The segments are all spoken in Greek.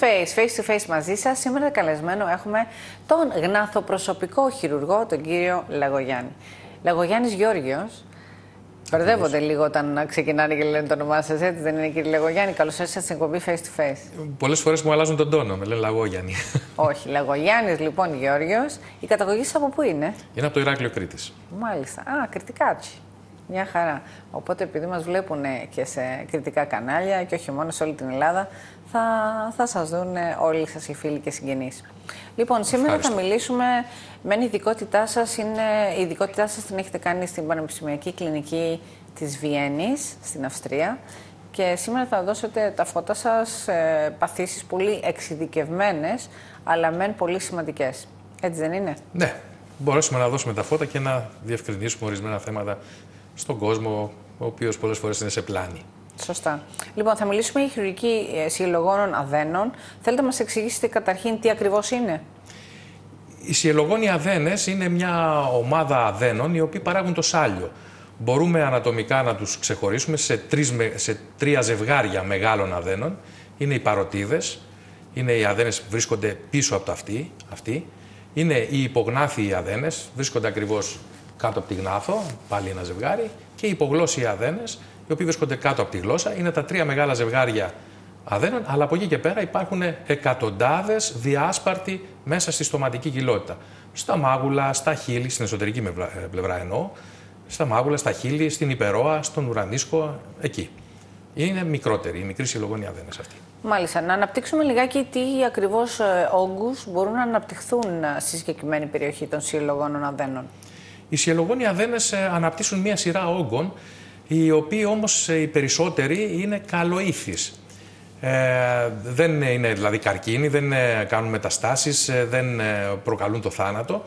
face to face μαζί σας. Σήμερα καλεσμένο έχουμε τον γναθοπροσωπικό χειρουργό, τον κύριο Λαγογιάννη. Λαγογιάννης Γιώργιος. Μπερδεύονται λίγο όταν ξεκινάνε και λένε το όνομά σας, έτσι δεν είναι, κύριε Λαγογιάννη? Καλώς ήρθατε στην εκπομπή Face to Face. Πολλές φορές μου αλλάζουν τον τόνο, με λένε Λαγόγιάννη. Όχι, Λαγογιάννης λοιπόν Γιώργιος. Η καταγωγή σας από πού είναι? Είναι από το Ηράκλειο Κρήτης. Μάλιστα. Α, κριτικάτσι. Μια χαρά. Οπότε επειδή μας βλέπουν και σε κριτικά κανάλια και όχι μόνο σε όλη την Ελλάδα, θα σας δουν όλοι σας οι φίλοι και συγγενείς. Λοιπόν, σήμερα θα μιλήσουμε με την ειδικότητά σας. Η ειδικότητά σας την έχετε κάνει στην Πανεπιστημιακή Κλινική της Βιέννης, στην Αυστρία. Και σήμερα θα δώσετε τα φώτα σας σε παθήσεις πολύ εξειδικευμένες, αλλά μεν πολύ σημαντικές. Έτσι δεν είναι? Ναι, μπορέσουμε να δώσουμε τα φώτα και να διευκρινίσουμε ορισμένα θέματα στον κόσμο, ο οποίος πολλές φορές είναι σε πλάνη. Σωστά. Λοιπόν, θα μιλήσουμε για χειρουργική σιελογόνων αδένων. Θέλετε να μας εξηγήσετε καταρχήν τι ακριβώς είναι? Οι σιελογόνοι αδένες είναι μια ομάδα αδένων οι οποίοι παράγουν το σάλιο. Μπορούμε ανατομικά να τους ξεχωρίσουμε σε τρία ζευγάρια μεγάλων αδένων. Είναι οι παροτίδες, είναι οι αδένες που βρίσκονται πίσω από το αυτή. Είναι οι υπογνάθιοι αδένες, βρίσκονται ακριβώς κάτω από τη γνάθο, πάλι ένα ζευγάρι. Και οι υπογλώσσιοι αδένες, οι οποίοι βρίσκονται κάτω από τη γλώσσα. Είναι τα τρία μεγάλα ζευγάρια αδένων, αλλά από εκεί και πέρα υπάρχουν εκατοντάδες διάσπαρτοι μέσα στη στοματική κοιλότητα. Στα μάγουλα, στα χείλη, στην εσωτερική πλευρά εννοώ, στα μάγουλα, στα χείλη, στην υπερόα, στον ουρανίσκο, εκεί. Είναι μικρότεροι, οι μικροί σιελογόνοι αδένες αυτοί. Μάλιστα. Να αναπτύξουμε λιγάκι τι ακριβώς όγκους μπορούν να αναπτυχθούν στη συγκεκριμένη περιοχή των σιελογόνων αδένων. Οι σιελογόνοι αδένες αναπτύσσουν μία σειρά όγκων, οι οποίοι όμως οι περισσότεροι είναι καλοήθεις. Δεν είναι δηλαδή καρκίνοι, δεν κάνουν μεταστάσεις, δεν προκαλούν το θάνατο.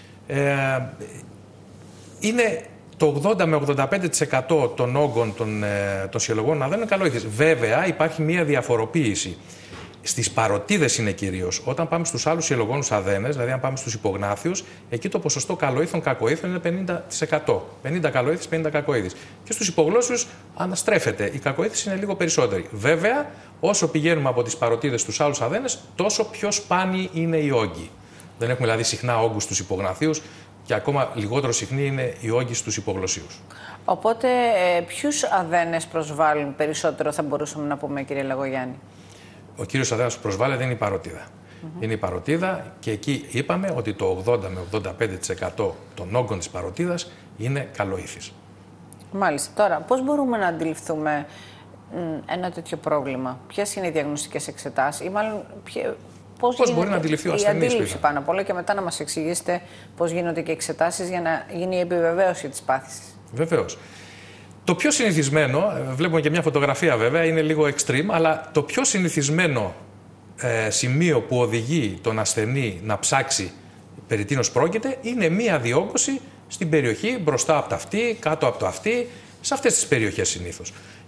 Είναι το 80 με 85% των όγκων των σιελογόνων αδένων καλοήθεις. Βέβαια υπάρχει μία διαφοροποίηση. Στις παροτίδες είναι κυρίως. Όταν πάμε στους άλλους σιελογόνους αδένες, δηλαδή αν πάμε στους υπογνάθιους, εκεί το ποσοστό καλοήθων κακοήθων είναι 50%. 50 καλοήθεις, 50 κακοήθεις. Και στους υπογλώσσιους αναστρέφεται. Οι κακοήθεις είναι λίγο περισσότεροι. Βέβαια, όσο πηγαίνουμε από τις παροτίδες στους άλλους αδένες, τόσο πιο σπάνιοι είναι οι όγκοι. Δεν έχουμε δηλαδή συχνά όγκους στους υπογναθίους και ακόμα λιγότερο συχνοί είναι οι όγκοι στους υπογλωσσίους. Οπότε, ποιους αδένες προσβάλλουν περισσότερο, θα μπορούσαμε να πούμε, κύριε Λαγογιάννη? Ο κύριος αδένας που προσβάλλεται είναι η παροτίδα. Είναι η παροτίδα και εκεί είπαμε ότι το 80 με 85% των όγκων της παροτίδας είναι καλοήθης. Μάλιστα. Τώρα, πώς μπορούμε να αντιληφθούμε ένα τέτοιο πρόβλημα? Ποιες είναι οι διαγνωστικές εξετάσεις ή μάλλον πώς μπορεί να αντιληφθεί ο ασθενής? Η αντίληψη πάνω απ' όλα και μετά να μας εξηγήσετε πώς γίνονται και οι εξετάσεις για να γίνει η επιβεβαίωση της πάθησης. Βεβαίως. Το πιο συνηθισμένο, βλέπουμε και μια φωτογραφία βέβαια, είναι λίγο extreme, αλλά το πιο συνηθισμένο σημείο που οδηγεί τον ασθενή να ψάξει περί τίνος πρόκειται είναι μία διόγκωση στην περιοχή μπροστά από το αυτί, κάτω από το αυτί, σε αυτές τις περιοχές συνήθως.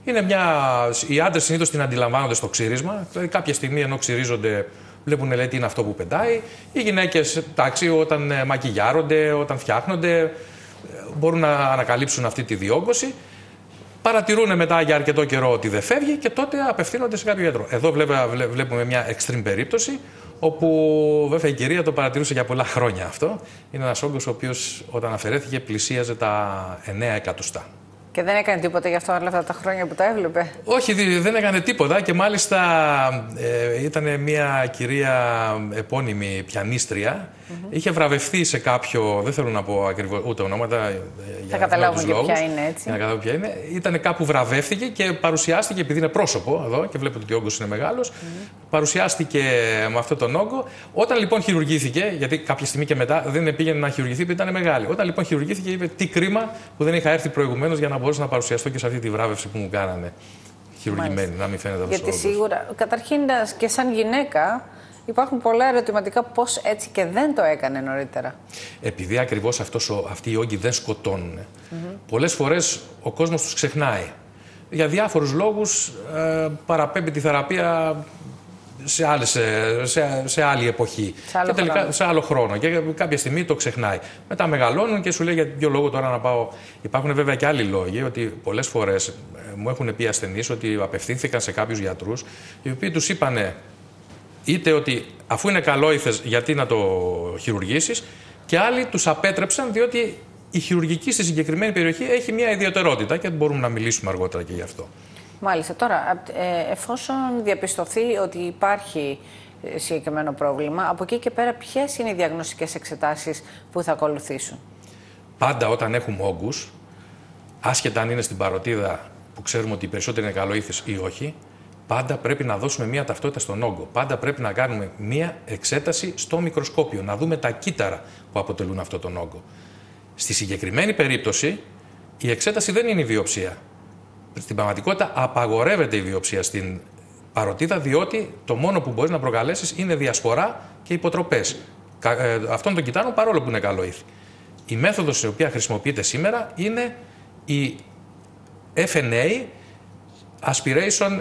Οι άντρες συνήθως την αντιλαμβάνονται στο ξύρισμα, δηλαδή κάποια στιγμή ενώ ξυρίζονται βλέπουν λέει τι είναι αυτό που πετάει. Οι γυναίκες, εντάξει, όταν μακιγιάρονται, όταν φτιάχνονται, μπορούν να ανακαλύψουν αυτή τη διόγκωση. Παρατηρούν μετά για αρκετό καιρό ότι δεν φεύγει και τότε απευθύνονται σε κάποιο γιατρό. Εδώ βλέπουμε μια extreme περίπτωση, όπου βέβαια η κυρία το παρατηρούσε για πολλά χρόνια αυτό. Είναι ένας όγκος ο οποίος όταν αφαιρέθηκε πλησίαζε τα 9 εκατοστά. Και δεν έκανε τίποτα γι' αυτό όλα αυτά τα χρόνια που τα έβλεπε? Όχι, δεν έκανε τίποτα και μάλιστα ήταν μια κυρία επώνυμη πιανίστρια. Είχε βραβευτεί σε κάποιο, δεν θέλω να πω ακριβώς ούτε ονόματα θα καταλάβουμε και ποια είναι, έτσι. Για να καταλάβουμε ποια είναι. Ήταν κάπου βραβεύτηκε και παρουσιάστηκε, επειδή είναι πρόσωπο εδώ και βλέπετε ότι ο όγκος είναι μεγάλος, παρουσιάστηκε με αυτόν τον όγκο. Όταν λοιπόν χειρουργήθηκε, γιατί κάποια στιγμή και μετά δεν πήγαινε να χειρουργηθεί επειδή ήταν μεγάλη. Όταν λοιπόν χειρουργήθηκε, είπε τι κρίμα που δεν είχα έρθει προηγουμένως για να μπορούσα να παρουσιαστώ και σε αυτή τη βράβευση που μου κάνανε. Χειρουργημένη, να μην φαίνεται αυτός ο όγκος. Γιατί σίγουρα, καταρχήν και σαν γυναίκα, υπάρχουν πολλά ερωτηματικά πώς έτσι και δεν το έκανε νωρίτερα. Επειδή ακριβώς αυτοί οι όγκοι δεν σκοτώνουν. Πολλές φορές ο κόσμος τους ξεχνάει. Για διάφορους λόγους παραπέμπει τη θεραπεία σε άλλη εποχή. Σε άλλο χρόνο. Και κάποια στιγμή το ξεχνάει. Μετά μεγαλώνουν και σου λέει για ποιο λόγο τώρα να πάω. Υπάρχουν βέβαια και άλλοι λόγοι, ότι πολλές φορές μου έχουν πει ασθενείς ότι απευθύνθηκαν σε κάποιους γιατρούς, οι οποίοι τους είπανε είτε ότι αφού είναι καλόηθες γιατί να το χειρουργήσεις, και άλλοι τους απέτρεψαν διότι η χειρουργική στη συγκεκριμένη περιοχή έχει μια ιδιαιτερότητα και μπορούμε να μιλήσουμε αργότερα και γι' αυτό. Μάλιστα. Τώρα, εφόσον διαπιστωθεί ότι υπάρχει συγκεκριμένο πρόβλημα, από εκεί και πέρα ποιες είναι οι διαγνωστικές εξετάσεις που θα ακολουθήσουν? Πάντα όταν έχουμε όγκους, άσχετα αν είναι στην παροτίδα που ξέρουμε ότι οι περισσότεροι είναι καλοήθες ή όχι, πάντα πρέπει να δώσουμε μία ταυτότητα στον όγκο. Πάντα πρέπει να κάνουμε μία εξέταση στο μικροσκόπιο, να δούμε τα κύτταρα που αποτελούν αυτόν τον όγκο. Στη συγκεκριμένη περίπτωση, η εξέταση δεν είναι η βιοψία. Στην πραγματικότητα, απαγορεύεται η βιοψία στην παροτίδα, διότι το μόνο που μπορείς να προκαλέσεις είναι διασπορά και υποτροπές αυτών των κυττάρων, παρόλο που είναι καλοήθη. Η μέθοδος η οποία χρησιμοποιείται σήμερα είναι η FNA, aspiration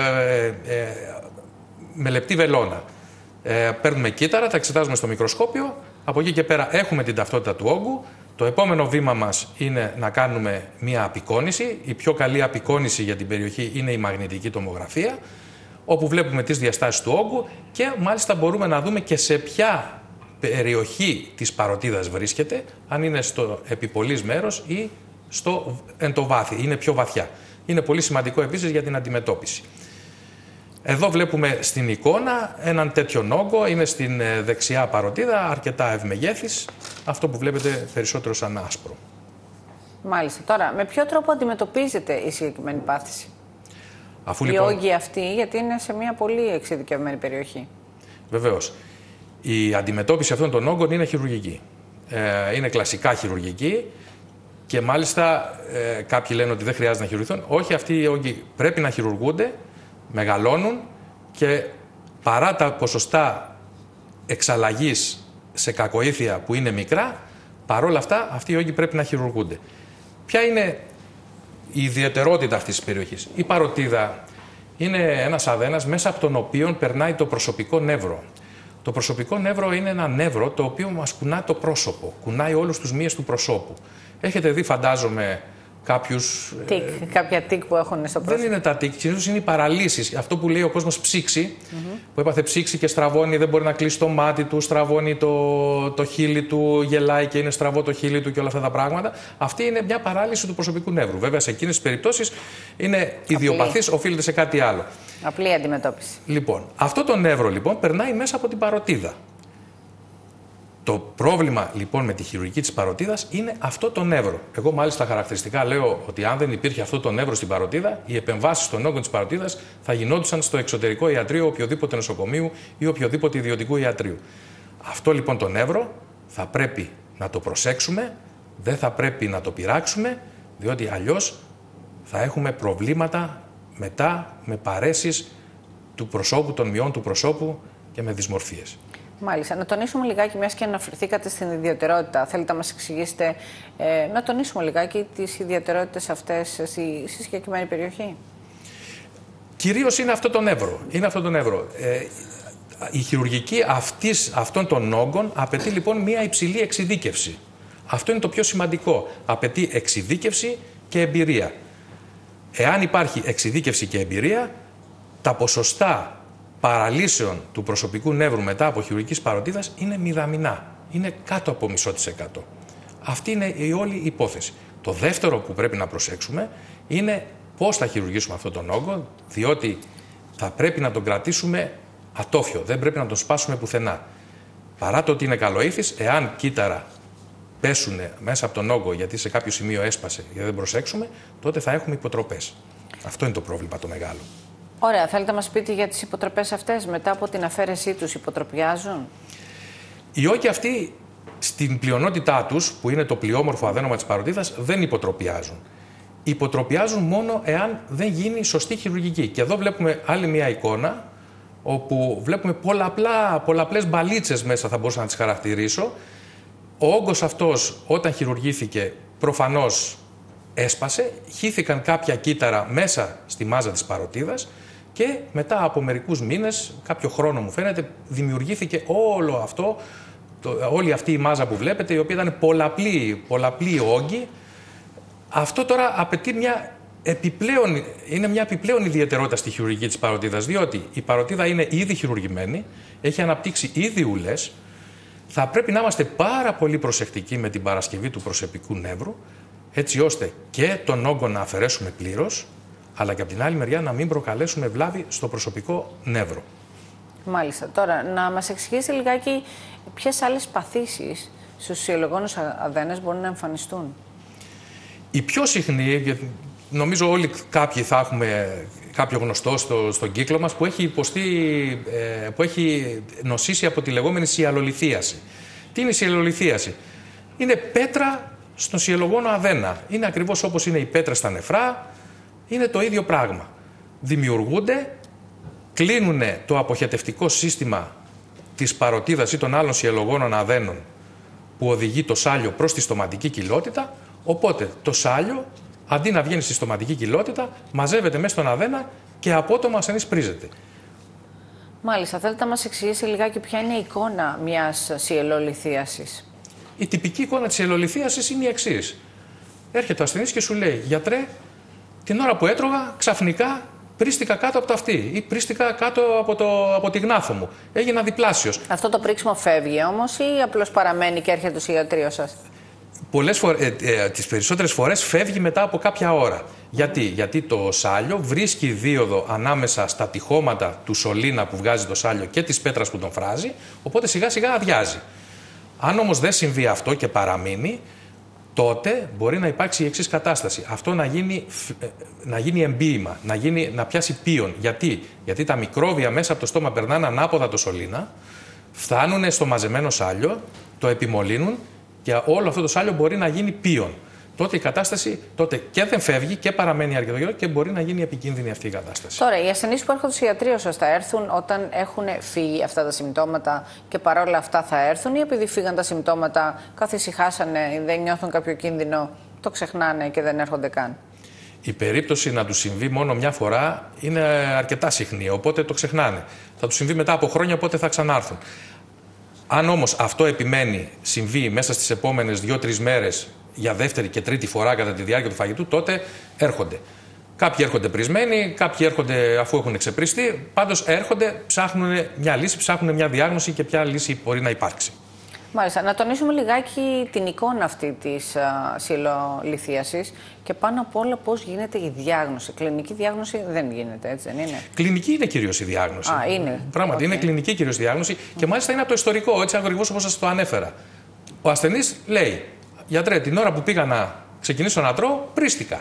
με λεπτή βελόνα. Παίρνουμε κύτταρα, τα εξετάζουμε στο μικροσκόπιο, από εκεί και πέρα έχουμε την ταυτότητα του όγκου. Το επόμενο βήμα μας είναι να κάνουμε μία απεικόνηση. Η πιο καλή απεικόνηση για την περιοχή είναι η μαγνητική τομογραφία, όπου βλέπουμε τις διαστάσεις του όγκου και μάλιστα μπορούμε να δούμε και σε ποια περιοχή της παροτίδας βρίσκεται, αν είναι στο επιπολής μέρος ή στο εντοβάθι, είναι πιο βαθιά. Είναι πολύ σημαντικό επίσης για την αντιμετώπιση. Εδώ βλέπουμε στην εικόνα έναν τέτοιον όγκο, είναι στην δεξιά παροτίδα, αρκετά ευμεγέθης, αυτό που βλέπετε περισσότερο σαν άσπρο. Μάλιστα. Τώρα, με ποιο τρόπο αντιμετωπίζεται η συγκεκριμένη πάθηση? Αφού, η όγκη αυτή, γιατί είναι σε μια πολύ εξειδικευμένη περιοχή. Βεβαίως. Η αντιμετώπιση αυτών των όγκων είναι χειρουργική. Είναι κλασικά χειρουργική και μάλιστα κάποιοι λένε ότι δεν χρειάζεται να χειρουργηθούν. Όχι, αυτοί οι όγκοι πρέπει να χειρουργούνται, μεγαλώνουν και παρά τα ποσοστά εξαλλαγής σε κακοήθεια που είναι μικρά, παρόλα αυτά αυτοί οι όγκοι πρέπει να χειρουργούνται. Ποια είναι η ιδιαιτερότητα αυτής της περιοχής? Η παροτίδα είναι ένας αδένας μέσα από τον οποίο περνάει το προσωπικό νεύρο. Το προσωπικό νεύρο είναι ένα νεύρο το οποίο μας κουνά το πρόσωπο, κουνάει όλους τους μύες του προσώπου. Έχετε δει, φαντάζομαι, κάποιους... κάποια τικ που έχουν στο πρόσωπο. Δεν είναι τα τικ, συνήθως είναι οι παραλύσεις. Αυτό που λέει ο κόσμος ψήξη, που έπαθε ψήξη και στραβώνει, δεν μπορεί να κλείσει το μάτι του, στραβώνει το χείλι του, γελάει και είναι στραβό το χείλι του και όλα αυτά τα πράγματα. Αυτή είναι μια παράλυση του προσωπικού νεύρου. Βέβαια, σε εκείνες τις περιπτώσεις είναι ιδιοπαθής, οφείλεται σε κάτι άλλο. Απλή αντιμετώπιση. Λοιπόν, αυτό το νεύρο λοιπόν περνάει μέσα από την παροτίδα. Το πρόβλημα λοιπόν με τη χειρουργική της παροτίδας είναι αυτό το νεύρο. Εγώ μάλιστα χαρακτηριστικά λέω ότι αν δεν υπήρχε αυτό το νεύρο στην παροτίδα, οι επεμβάσεις των όγκων της παροτίδας θα γινόντουσαν στο εξωτερικό ιατρείο οποιοδήποτε νοσοκομείου ή οποιοδήποτε ιδιωτικού ιατρείου. Αυτό λοιπόν το νεύρο θα πρέπει να το προσέξουμε, δεν θα πρέπει να το πειράξουμε, διότι αλλιώς θα έχουμε προβλήματα μετά με παρέσεις του προσώπου, των μειών του προσώπου και με δυσμορφίες. Μάλιστα. Να τονίσουμε λιγάκι, μιας και αναφερθήκατε στην ιδιαιτερότητα, θέλετε να μας εξηγήσετε, να τονίσουμε λιγάκι τις ιδιαιτερότητες αυτές στη συγκεκριμένη περιοχή? Κυρίως είναι αυτό το νεύρο. Είναι αυτό το νεύρο. Η χειρουργική αυτών των όγκων απαιτεί λοιπόν μια υψηλή εξειδίκευση. Αυτό είναι το πιο σημαντικό. Απαιτεί εξειδίκευση και εμπειρία. Εάν υπάρχει εξειδίκευση και εμπειρία, τα ποσοστά παραλύσεων του προσωπικού νεύρου μετά από χειρουργικής παροτίδας είναι μηδαμινά. Είναι κάτω από 0,5%. Αυτή είναι η όλη υπόθεση. Το δεύτερο που πρέπει να προσέξουμε είναι πώς θα χειρουργήσουμε αυτόν τον όγκο, διότι θα πρέπει να τον κρατήσουμε ατόφιο, δεν πρέπει να τον σπάσουμε πουθενά. Παρά το ότι είναι καλοήθης, εάν κύτταρα πέσουν μέσα από τον όγκο γιατί σε κάποιο σημείο έσπασε γιατί δεν προσέξουμε, τότε θα έχουμε υποτροπές. Αυτό είναι το πρόβλημα το μεγάλο. Ωραία. Θέλετε να μας πείτε για τις υποτροπές αυτές, μετά από την αφαίρεσή τους υποτροπιάζουν? Οι όγκοι αυτοί στην πλειονότητά τους, που είναι το πλειόμορφο αδένωμα της παροτίδας, δεν υποτροπιάζουν. Υποτροπιάζουν μόνο εάν δεν γίνει σωστή χειρουργική. Και εδώ βλέπουμε άλλη μια εικόνα, όπου βλέπουμε πολλαπλές μπαλίτσες μέσα, θα μπορούσα να τις χαρακτηρίσω. Ο όγκος αυτός όταν χειρουργήθηκε προφανώς έσπασε, χύθηκαν κάποια κύτταρα μέσα στη μάζα της παροτίδας και μετά από μερικούς μήνες, κάποιο χρόνο μου φαίνεται, δημιουργήθηκε όλο αυτό, όλη αυτή η μάζα που βλέπετε, η οποία ήταν πολλαπλή όγκη. Αυτό τώρα απαιτεί μια είναι μια επιπλέον ιδιαιτερότητα στη χειρουργική της παροτίδας, διότι η παροτίδα είναι ήδη χειρουργημένη, έχει αναπτύξει ήδη ουλές. Θα πρέπει να είμαστε πάρα πολύ προσεκτικοί με την παρασκευή του προσεπικού νεύρου, έτσι ώστε και τον όγκο να αφαιρέσουμε πλήρως, αλλά και από την άλλη μεριά να μην προκαλέσουμε βλάβη στο προσωπικό νεύρο. Μάλιστα. Τώρα, να μας εξηγήσει λιγάκι ποιες άλλες παθήσεις στους ουσιολογόνους αδένες μπορούν να εμφανιστούν. Η πιο συχνή, νομίζω όλοι κάποιοι θα έχουμε κάποιο γνωστό στον κύκλο μας που έχει νοσήσει από τη λεγόμενη σιαλολιθίαση. Τι είναι η σιαλολιθίαση? Είναι πέτρα στον σιαλογόνο αδένα. Είναι ακριβώς όπως είναι η πέτρα στα νεφρά, είναι το ίδιο πράγμα. Δημιουργούνται, κλείνουν το αποχετευτικό σύστημα της παροτίδας ή των άλλων σιαλογόνων αδένων που οδηγεί το σάλιο προς τη στοματική κοιλότητα, οπότε το σάλιο, αντί να βγαίνει στη στοματική κοιλότητα, μαζεύεται μέσα στον αδένα και απότομα ο ασθενής πρίζεται. Μάλιστα. Θέλετε να μας εξηγήσει λιγάκι ποια είναι η εικόνα μιας σιελολιθίασης? Η τυπική εικόνα της σιελολιθίασης είναι η εξής. Έρχεται ο ασθενής και σου λέει: γιατρέ, την ώρα που έτρωγα, ξαφνικά πρίστηκα κάτω από το αυτί ή πρίστηκα κάτω από τη γνάθο μου. Έγινα διπλάσιος. Αυτό το πρίξιμο φεύγει όμως ή απλώς παραμένει και έρχεται στο ιατρείο σας? Τις περισσότερες φορές φεύγει μετά από κάποια ώρα. Γιατί το σάλιο βρίσκει δίωδο ανάμεσα στα τυχώματα του σωλήνα που βγάζει το σάλιο και της πέτρας που τον φράζει, οπότε σιγά σιγά αδειάζει. Αν όμως δεν συμβεί αυτό και παραμείνει, τότε μπορεί να υπάρξει η εξής κατάσταση. Αυτό να γίνει εμπίημα, να πιάσει πίον. Γιατί τα μικρόβια μέσα από το στόμα περνάνε ανάποδα το σωλήνα, φτάνουν στο μαζεμένο σάλιο, το επιμολύνουν και όλο αυτό το σάλιο μπορεί να γίνει πίον. Τότε η κατάσταση και δεν φεύγει και παραμένει αρκετό καιρό και μπορεί να γίνει επικίνδυνη αυτή η κατάσταση. Τώρα, οι ασθενείς που έρχονται στο ιατρείο σας θα έρθουν όταν έχουν φύγει αυτά τα συμπτώματα και παρόλα αυτά θα έρθουν, ή επειδή φύγαν τα συμπτώματα, καθησυχάσανε, δεν νιώθουν κάποιο κίνδυνο, το ξεχνάνε και δεν έρχονται καν? Η περίπτωση να του συμβεί μόνο μια φορά είναι αρκετά συχνή, οπότε το ξεχνάνε. Θα του συμβεί μετά από χρόνια, οπότε θα ξανάρθουν. Αν όμως αυτό συμβεί μέσα στις επόμενες 2-3 μέρες για δεύτερη και τρίτη φορά κατά τη διάρκεια του φαγητού, τότε έρχονται. Κάποιοι έρχονται πρισμένοι, κάποιοι έρχονται αφού έχουν ξεπριστεί. Πάντως έρχονται, ψάχνουν μια λύση, ψάχνουν μια διάγνωση και ποια λύση μπορεί να υπάρξει. Μάλιστα. Να τονίσουμε λιγάκι την εικόνα αυτή της σιελολιθίασης και πάνω απ' όλα πώς γίνεται η διάγνωση. Κλινική διάγνωση δεν γίνεται, έτσι δεν είναι? Κλινική είναι κυρίως η διάγνωση. Είναι. Πράγματι, είναι κλινική κυρίως διάγνωση και μάλιστα είναι από το ιστορικό, έτσι ακριβώς όπως σας το ανέφερα. Ο ασθενής λέει: γιατρέ, την ώρα που πήγα να ξεκινήσω να τρώω, πρίστηκα.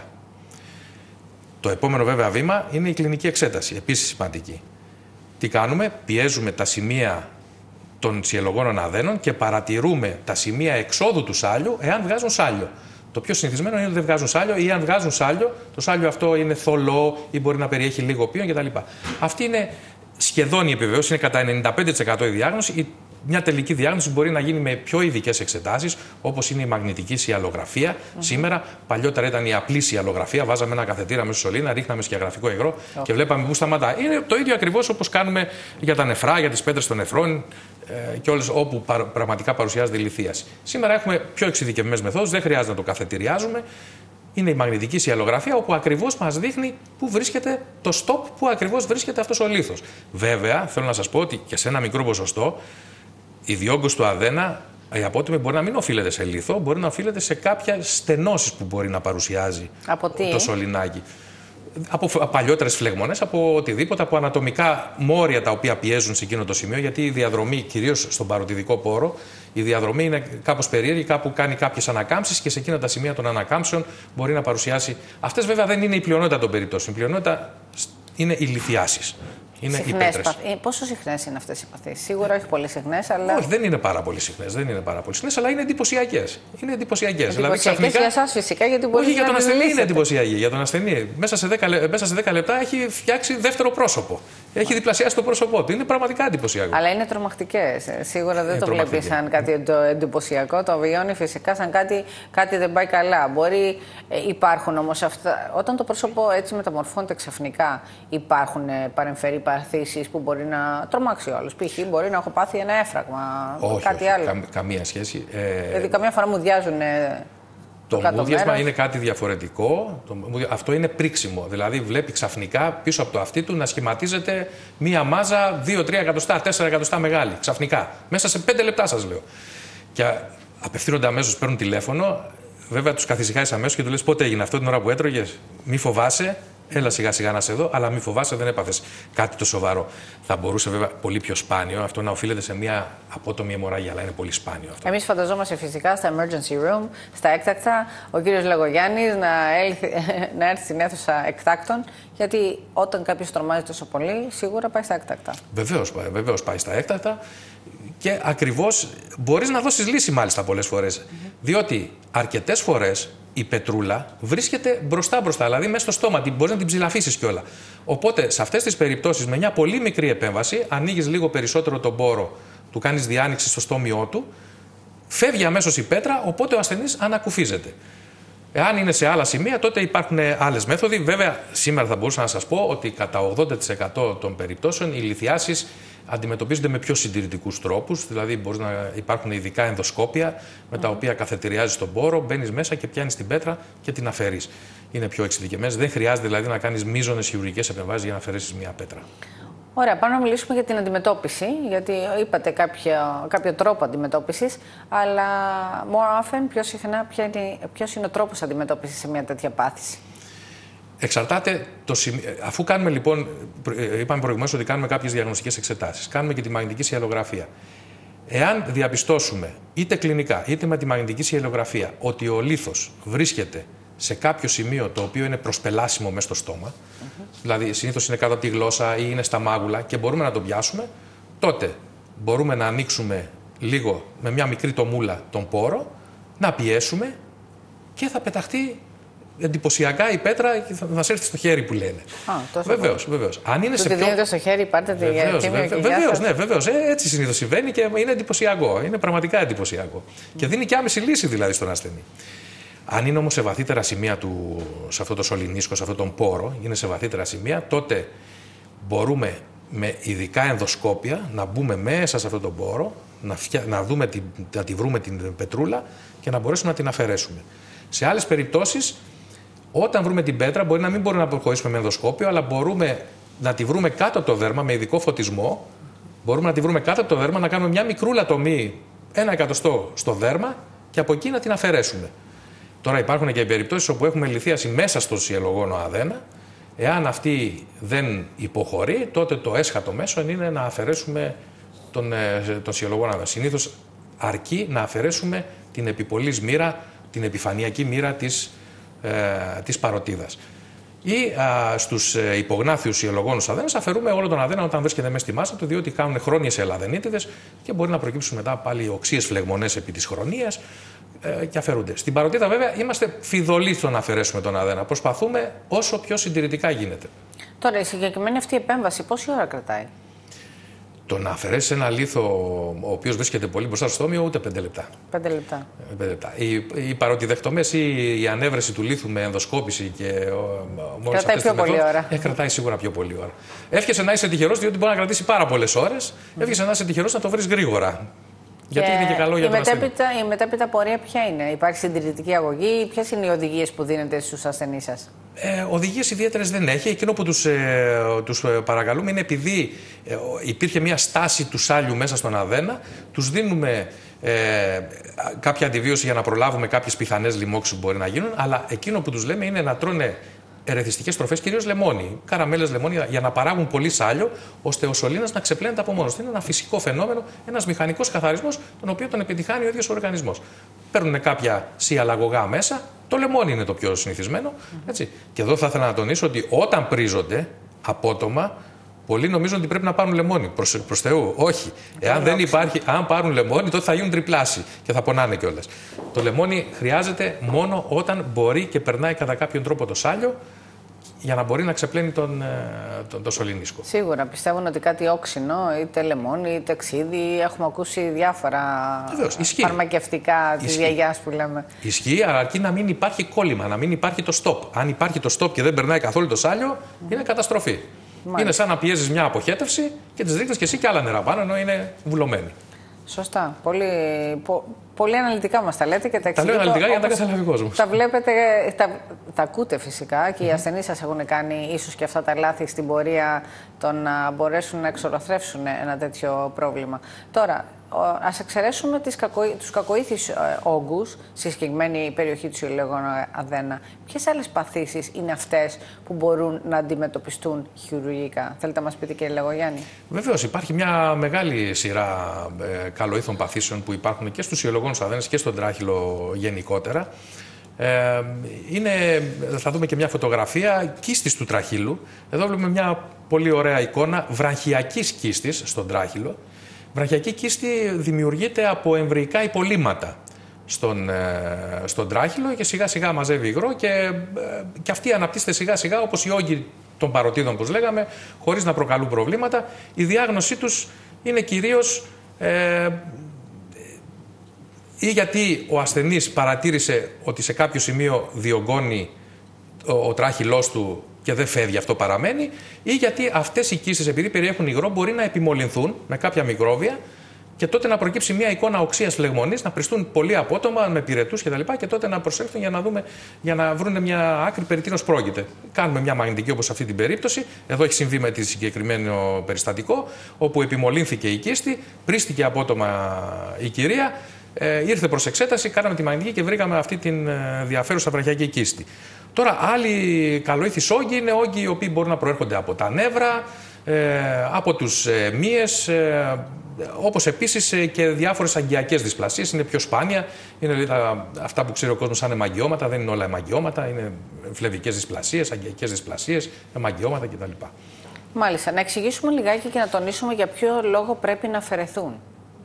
Το επόμενο βέβαια βήμα είναι η κλινική εξέταση, επίσης σημαντική. Τι κάνουμε? Πιέζουμε τα σημεία των σιελογόνων αδένων και παρατηρούμε τα σημεία εξόδου του σάλιου εάν βγάζουν σάλιο. Το πιο συνηθισμένο είναι ότι δεν βγάζουν σάλιο, ή αν βγάζουν σάλιο, το σάλιο αυτό είναι θολό ή μπορεί να περιέχει λίγο πίον κτλ. Αυτή είναι σχεδόν η επιβεβαίωση, είναι κατά 95% η διάγνωση. Μια τελική διάγνωση μπορεί να γίνει με πιο ειδικές εξετάσεις, όπως είναι η μαγνητική σιαλογραφία. Σήμερα, παλιότερα ήταν η απλή σιαλογραφία. Βάζαμε ένα καθετήρα μέσα στο σωλήνα, ρίχναμε σκιαγραφικό υγρό και βλέπαμε πού σταματά. Είναι το ίδιο ακριβώς όπως κάνουμε για τα νεφρά, για τις πέτρες των νεφρών και όλες όπου πραγματικά παρουσιάζεται η λιθίαση. Σήμερα έχουμε πιο εξειδικευμένες μεθόδους, δεν χρειάζεται να το καθετηριάζουμε. Είναι η μαγνητική σιαλογραφία, όπου ακριβώς μας δείχνει πού βρίσκεται το stop, πού ακριβώς βρίσκεται αυτός ο λίθος. Βέβαια, θέλω να σας πω ότι και σε ένα μικρό ποσοστό η διόγκωση του αδένα, η απότιμη, μπορεί να μην οφείλεται σε λίθο, μπορεί να οφείλεται σε κάποιες στενώσεις που μπορεί να παρουσιάζει το σωληνάκι. Από παλιότερες φλεγμονές, από οτιδήποτε, από ανατομικά μόρια τα οποία πιέζουν σε εκείνο το σημείο, γιατί η διαδρομή, κυρίως στον παροτιδικό πόρο, η διαδρομή είναι κάπως περίεργη, κάπου κάνει κάποιες ανακάμψεις και σε εκείνα τα σημεία των ανακάμψεων μπορεί να παρουσιάσει. Αυτές βέβαια δεν είναι η πλειονότητα των περιπτώσεων. Η πλειονότητα είναι οι λιθιάσεις. Είναι οι πέτρες. Πόσο συχνές είναι αυτές οι παθήσεις? Σίγουρα όχι πολύ συχνές, αλλά. Όχι, δεν είναι πάρα πολύ συχνές. Δεν είναι πάρα πολύ συχνές, αλλά είναι εντυπωσιακές. Είναι εντυπωσιακές. Δηλαδή, ξαφνικά. Για εσάς φυσικά, γιατί μπορεί να. Όχι, για τον ασθενή είναι εντυπωσιακή. Για τον ασθενή. Μέσα σε 10 λεπτά έχει φτιάξει δεύτερο πρόσωπο. Έχει διπλασιάσει το πρόσωπό του. Είναι πραγματικά εντυπωσιακό. Αλλά είναι τρομακτικές. Σίγουρα δεν το βλέπει σαν κάτι εντυπωσιακό. Το βιώνει φυσικά σαν κάτι δεν πάει καλά. Μπορεί, υπάρχουν όμως αυτά. Όταν το πρόσωπο έτσι μεταμορφώνεται ξαφνικά, υπάρχουν παρεμφερεί παθήσεις που μπορεί να τρομάξει ο άλλος. Π.χ. μπορεί να έχω πάθει ένα έφραγμα. Όχι, κάτι άλλο. Καμία σχέση. Δηλαδή, καμιά φορά μου διάζουν Το μούδιασμα είναι κάτι διαφορετικό. Αυτό είναι πρίξιμο. Δηλαδή, βλέπει ξαφνικά πίσω από το αυτί του να σχηματίζεται μία μάζα 2-3 εκατοστά, 4 εκατοστά μεγάλη. Ξαφνικά. Μέσα σε 5 λεπτά, σας λέω. Και απευθύνονται αμέσως, παίρνουν τηλέφωνο. Βέβαια, τους καθησυχάζεις αμέσως και του λες: πότε έγινε αυτό, την ώρα που έτρωγες? Μη φοβάσαι. Έλα σιγά σιγά να σε δω, αλλά μη φοβάσαι, δεν έπαθες κάτι το σοβαρό. Θα μπορούσε βέβαια πολύ πιο σπάνιο αυτό να οφείλεται σε μια απότομη αιμορραγία, αλλά είναι πολύ σπάνιο αυτό. Εμείς φανταζόμαστε φυσικά στα emergency room, στα έκτακτα, ο κύριος Λαγογιάννης να έρθει στην αίθουσα εκτάκτων, γιατί όταν κάποιος τρομάζει τόσο πολύ, σίγουρα πάει στα έκτακτα. Βεβαίως πάει στα έκτακτα και ακριβώς μπορείς να δώσεις λύση μάλιστα πολλές φορές. Διότι αρκετές φορές η πετρούλα βρίσκεται μπροστά, δηλαδή μέσα στο στόμα, μπορείς να την ψηλαφίσεις κιόλα. Οπότε σε αυτές τις περιπτώσεις, με μια πολύ μικρή επέμβαση, ανοίγεις λίγο περισσότερο τον πόρο, του κάνεις διάνοιξη στο στόμιό του, φεύγει αμέσως η πέτρα, οπότε ο ασθενής ανακουφίζεται. Εάν είναι σε άλλα σημεία, τότε υπάρχουν άλλες μέθοδοι. Βέβαια, σήμερα θα μπορούσα να σας πω ότι κατά 80% των περιπτώσεων οι λιθιάσεις αντιμετωπίζονται με πιο συντηρητικούς τρόπους. Δηλαδή, μπορεί να υπάρχουν ειδικά ενδοσκόπια με τα οποία καθετηριάζεις τον πόρο, μπαίνεις μέσα και πιάνεις την πέτρα και την αφαιρείς. Είναι πιο εξειδικευμένες. Δεν χρειάζεται δηλαδή να κάνεις μείζονες χειρουργικές επεμβάσεις για να αφαιρέσεις μια πέτρα. Ωραία, πάμε να μιλήσουμε για την αντιμετώπιση, γιατί είπατε κάποιο τρόπο αντιμετώπισης, αλλά more often, πιο συχνά, ποιος είναι ο τρόπος αντιμετώπισης σε μια τέτοια πάθηση? Εξαρτάται αφού κάνουμε λοιπόν, είπαμε προηγουμένως ότι κάνουμε κάποιες διαγνωστικές εξετάσεις, κάνουμε και τη μαγνητική σιαλογραφία. Εάν διαπιστώσουμε είτε κλινικά είτε με τη μαγνητική σιαλογραφία ότι ο λίθος βρίσκεται σε κάποιο σημείο το οποίο είναι προσπελάσιμο μέσα στο στόμα, δηλαδή συνήθως είναι κάτω από τη γλώσσα ή είναι στα μάγουλα και μπορούμε να τον πιάσουμε, τότε μπορούμε να ανοίξουμε λίγο με μια μικρή τομούλα τον πόρο, να πιέσουμε και θα πεταχτεί εντυπωσιακά η πέτρα και θα μας έρθει στο χέρι που λένε. Βεβαίως. Αν είναι σε πιο... δίνετε στο χέρι, πάρτε τη Βεβαίως. Έτσι συνήθως συμβαίνει και είναι εντυπωσιακό. Είναι πραγματικά εντυπωσιακό. Και δίνει και άμεση λύση δηλαδή στον ασθενή. Αν είναι όμως σε βαθύτερα σημεία σε αυτό το σωληνίσκο, σε αυτόν τον πόρο, είναι σε βαθύτερα σημεία, τότε μπορούμε με ειδικά ενδοσκόπια να μπούμε μέσα σε αυτόν τον πόρο, να τη βρούμε την πετρούλα και να μπορέσουμε να την αφαιρέσουμε. Σε άλλες περιπτώσεις, όταν βρούμε την πέτρα, μπορεί να μην μπορούμε να προχωρήσουμε με ενδοσκόπιο, αλλά μπορούμε να τη βρούμε κάτω από το δέρμα με ειδικό φωτισμό. Μπορούμε να τη βρούμε κάτω από το δέρμα, να κάνουμε μια μικρούλα τομή 1 εκατοστό στο δέρμα και από εκεί να την αφαιρέσουμε. Τώρα υπάρχουν και περιπτώσεις όπου έχουμε λιθίαση μέσα στο σιελογόνο αδένα. Εάν αυτή δεν υποχωρεί, τότε το έσχατο μέσον είναι να αφαιρέσουμε τον σιελογόνο αδένα. Συνήθως αρκεί να αφαιρέσουμε την επιπολής μοίρα, την επιφανειακή μοίρα της παροτίδας. Ή στους υπογνάθιους σιελογόνους αδένες αφαιρούμε όλο τον αδένα όταν βρίσκεται μέσα στη μάσα του, διότι κάνουν χρόνιες ελαδενίτιδες και μπορεί να προκύψουν μετά πάλι οξείες φλεγμονές επί της χρονίας και αφαιρούνται. Στην παροτίδα, βέβαια, είμαστε φιδωλοί στο να αφαιρέσουμε τον αδένα. Προσπαθούμε όσο πιο συντηρητικά γίνεται. Τώρα, η συγκεκριμένη αυτή επέμβαση πόση ώρα κρατάει? Το να αφαιρέσει ένα λίθο ο οποίος βρίσκεται πολύ μπροστά στο στόμιο, ούτε 5 λεπτά. 5 λεπτά. 5 λεπτά. Οι παροτιδεκτομές ή η ανέβρεση του λίθου με ενδοσκόπηση και μόλις κρατάει πιο πολλή ώρα. Κρατάει σίγουρα πιο πολλή ώρα. Εύχεσαι να είσαι τυχερός, διότι μπορεί να κρατήσει πάρα πολλές ώρες. Εύχεσαι να είσαι τυχερός να το βρεις γρήγορα. Γιατί είναι και καλό για τον ασθενή. Η μετέπειτα πορεία ποια είναι? Υπάρχει συντηρητική αγωγή? Ποιες είναι οι οδηγίες που δίνετε στους ασθενείς σας? Οδηγίες ιδιαίτερες δεν έχει. Εκείνο που τους παρακαλούμε είναι, επειδή υπήρχε μια στάση του σάλιου μέσα στον αδένα, τους δίνουμε κάποια αντιβίωση για να προλάβουμε κάποιες πιθανές λοιμώξεις που μπορεί να γίνουν, αλλά εκείνο που τους λέμε είναι να τρώνε ερεθιστικές τροφές, κυρίως λεμόνι, καραμέλες λεμόνι, για να παράγουν πολύ σάλιο, ώστε ο σωλήνας να ξεπλένεται από μόνος του. Είναι ένα φυσικό φαινόμενο, ένας μηχανικός καθαρισμός, τον οποίο τον επιτυχάνει ο ίδιος ο οργανισμός. Παίρνουν κάποια σιαλαγωγά μέσα, το λεμόνι είναι το πιο συνηθισμένο. Έτσι. Και εδώ θα ήθελα να τονίσω ότι όταν πρίζονται απότομα, πολλοί νομίζουν ότι πρέπει να πάρουν λεμόνι. Προς Θεού, όχι. Εάν δεν υπάρχει, αν πάρουν λεμόνι, τότε θα γίνουν τριπλάσιοι και θα πονάνε κιόλας. Το λεμόνι χρειάζεται μόνο όταν μπορεί και περνάει κατά κάποιον τρόπο το σάλιο, για να μπορεί να ξεπλένει τον σωληνίσκο. Σίγουρα. Πιστεύουν ότι κάτι όξινο, είτε λεμόνι, είτε ξύδι, έχουμε ακούσει διάφορα φαρμακευτικά της γιαγιάς που λέμε. Ισχύει, αλλά αρκεί να μην υπάρχει κόλλημα, να μην υπάρχει το stop. Αν υπάρχει το stop και δεν περνάει καθόλου το σάλιο, είναι καταστροφή. Μάλιστα. Είναι σαν να πιέζεις μια αποχέτευση και της ρίχνεις και εσύ και άλλα νερά πάνω, ενώ είναι βουλωμένη. Σωστά. Πολύ αναλυτικά μας τα λέτε και τα εξηγείτε. Τα λέω αναλυτικά για να τα καταλάβει ο κόσμος. Τα βλέπετε, τα ακούτε φυσικά και οι ασθενείς σας έχουν κάνει ίσως και αυτά τα λάθη στην πορεία το να μπορέσουν να εξορροθρεύσουν ένα τέτοιο πρόβλημα. Τώρα, ας εξαιρέσουμε τους κακοήθεις όγκους στη συγκεκριμένη περιοχή του ηλαιογόνου αδένα. Ποιες άλλες παθήσεις είναι αυτές που μπορούν να αντιμετωπιστούν χειρουργικά? Θέλετε να μας πείτε, κύριε Λεγογιάννη? Βεβαίως, υπάρχει μια μεγάλη σειρά καλοήθων παθήσεων που υπάρχουν και στους ηλαιογόνους αδένες και στον τράχυλο γενικότερα. Θα δούμε και μια φωτογραφία κίστης του τραχύλου. Εδώ βλέπουμε μια πολύ ωραία εικόνα βραχιακής κίστης στον τράχυλο. Βραχιακή κίστη δημιουργείται από εμβρυϊκά υπολείμματα στον τράχυλο και σιγά σιγά μαζεύει υγρό και αυτή αναπτύσσεται σιγά σιγά όπως οι όγκοι των παροτίδων που λέγαμε, χωρίς να προκαλούν προβλήματα. Η διάγνωσή τους είναι κυρίως ή γιατί ο ασθενής παρατήρησε ότι σε κάποιο σημείο διωγγώνει ο τράχυλός του και δεν φεύγει, αυτό παραμένει, ή γιατί αυτές οι κίστες, επειδή περιέχουν υγρό, μπορεί να επιμολυνθούν με κάποια μικρόβια και τότε να προκύψει μια εικόνα οξείας φλεγμονής, να πριστούν πολύ απότομα με πυρετούς κτλ. Και τότε να προσέλθουν για να βρουν μια άκρη περί τίνος πρόκειται. Κάνουμε μια μαγνητική όπως σε αυτή την περίπτωση. Εδώ έχει συμβεί με τη συγκεκριμένο περιστατικό, όπου επιμολύνθηκε η κίστη, πρίστηκε απότομα η κυρία. Ήρθε προς εξέταση, κάναμε τη μαγνητική και βρήκαμε αυτή την ενδιαφέρουσα βραχιακή κίστη. Τώρα, άλλοι καλοήθεις όγκοι είναι όγκοι οι οποίοι μπορούν να προέρχονται από τα νεύρα, από τους μύες, όπως επίσης και διάφορες αγκιακές δυσπλασίες. Είναι πιο σπάνια, είναι αυτά που ξέρει ο κόσμος σαν αιμαγγιώματα, δεν είναι όλα αιμαγγιώματα, είναι φλεβικές δυσπλασίες, αγκιακές δυσπλασίες, αιμαγγιώματα κτλ. Μάλιστα. Να εξηγήσουμε λιγάκι και να τονίσουμε για ποιο λόγο πρέπει να αφαιρεθούν.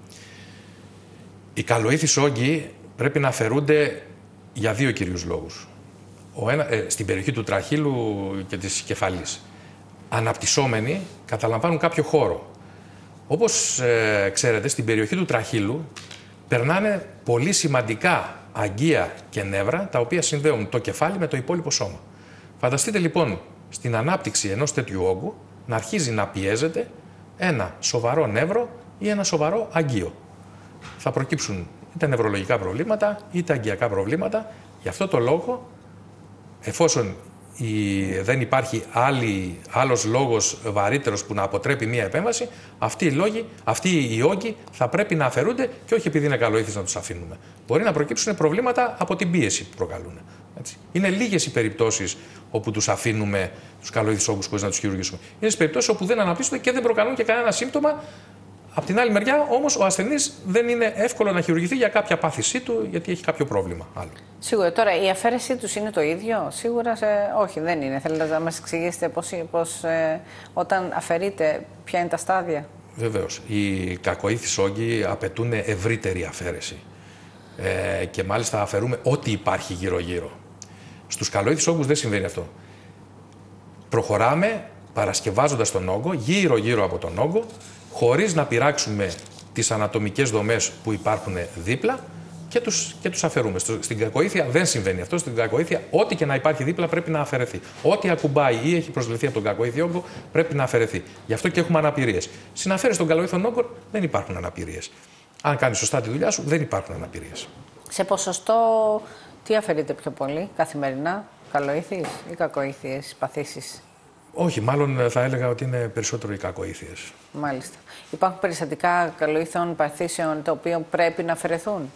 Οι καλοήθεις όγκοι πρέπει να αφαιρούνται για δύο κυρίους λόγους. Στην περιοχή του τραχύλου και της κεφαλής. Αναπτυσσόμενοι καταλαμβάνουν κάποιο χώρο. Όπως ξέρετε, στην περιοχή του τραχύλου περνάνε πολύ σημαντικά αγκία και νεύρα, τα οποία συνδέουν το κεφάλι με το υπόλοιπο σώμα. Φανταστείτε λοιπόν στην ανάπτυξη ενός τέτοιου όγκου να αρχίζει να πιέζεται ένα σοβαρό νεύρο ή ένα σοβαρό αγκείο. Θα προκύψουν είτε νευρολογικά προβλήματα είτε αγκιακά προβλήματα. Γι' αυτό το λόγο, εφόσον δεν υπάρχει άλλος λόγος βαρύτερος που να αποτρέπει μία επέμβαση, αυτοί οι όγκοι θα πρέπει να αφαιρούνται και όχι επειδή είναι καλοήθεις να τους αφήνουμε. Μπορεί να προκύψουν προβλήματα από την πίεση που προκαλούν. Έτσι. Είναι λίγες οι περιπτώσεις όπου τους αφήνουμε τους καλοήθεις όγκους χωρίς να τους χειρουργήσουμε. Είναι στις περιπτώσεις όπου δεν αναπτύσσονται και δεν προκαλούν και κανένα σύμπτωμα. Απ' την άλλη μεριά, όμως, ο ασθενής δεν είναι εύκολο να χειρουργηθεί για κάποια πάθησή του, γιατί έχει κάποιο πρόβλημα άλλο. Σίγουρα. Τώρα, η αφαίρεσή τους είναι το ίδιο? Σίγουρα όχι, δεν είναι. Θέλετε να μας εξηγήσετε πώς όταν αφαιρείτε, ποια είναι τα στάδια? Βεβαίως. Οι κακοήθεις όγκοι απαιτούν ευρύτερη αφαίρεση. Και μάλιστα αφαιρούμε ό,τι υπάρχει γύρω-γύρω. Στους καλοήθεις όγκους δεν συμβαίνει αυτό. Προχωράμε παρασκευάζοντας τον όγκο, γύρω-γύρω από τον όγκο, χωρίς να πειράξουμε τις ανατομικές δομές που υπάρχουν δίπλα και τους αφαιρούμε. Στην κακοήθεια δεν συμβαίνει αυτό. Στην κακοήθεια, ό,τι και να υπάρχει δίπλα πρέπει να αφαιρεθεί. Ό,τι ακουμπάει ή έχει προσβληθεί από τον κακοήθη όγκο πρέπει να αφαιρεθεί. Γι' αυτό και έχουμε αναπηρίες. Στην αφαίρεση των καλοήθων όγκων δεν υπάρχουν αναπηρίες. Αν κάνεις σωστά τη δουλειά σου, δεν υπάρχουν αναπηρίες. Σε ποσοστό, τι αφαιρείτε πιο πολύ καθημερινά, καλοήθεις ή κακοήθειες παθήσεις? Όχι, μάλλον θα έλεγα ότι είναι περισσότερο οι κακοήθειες. Μάλιστα. Υπάρχουν περιστατικά καλοήθων παθήσεων τα οποία πρέπει να αφαιρεθούν?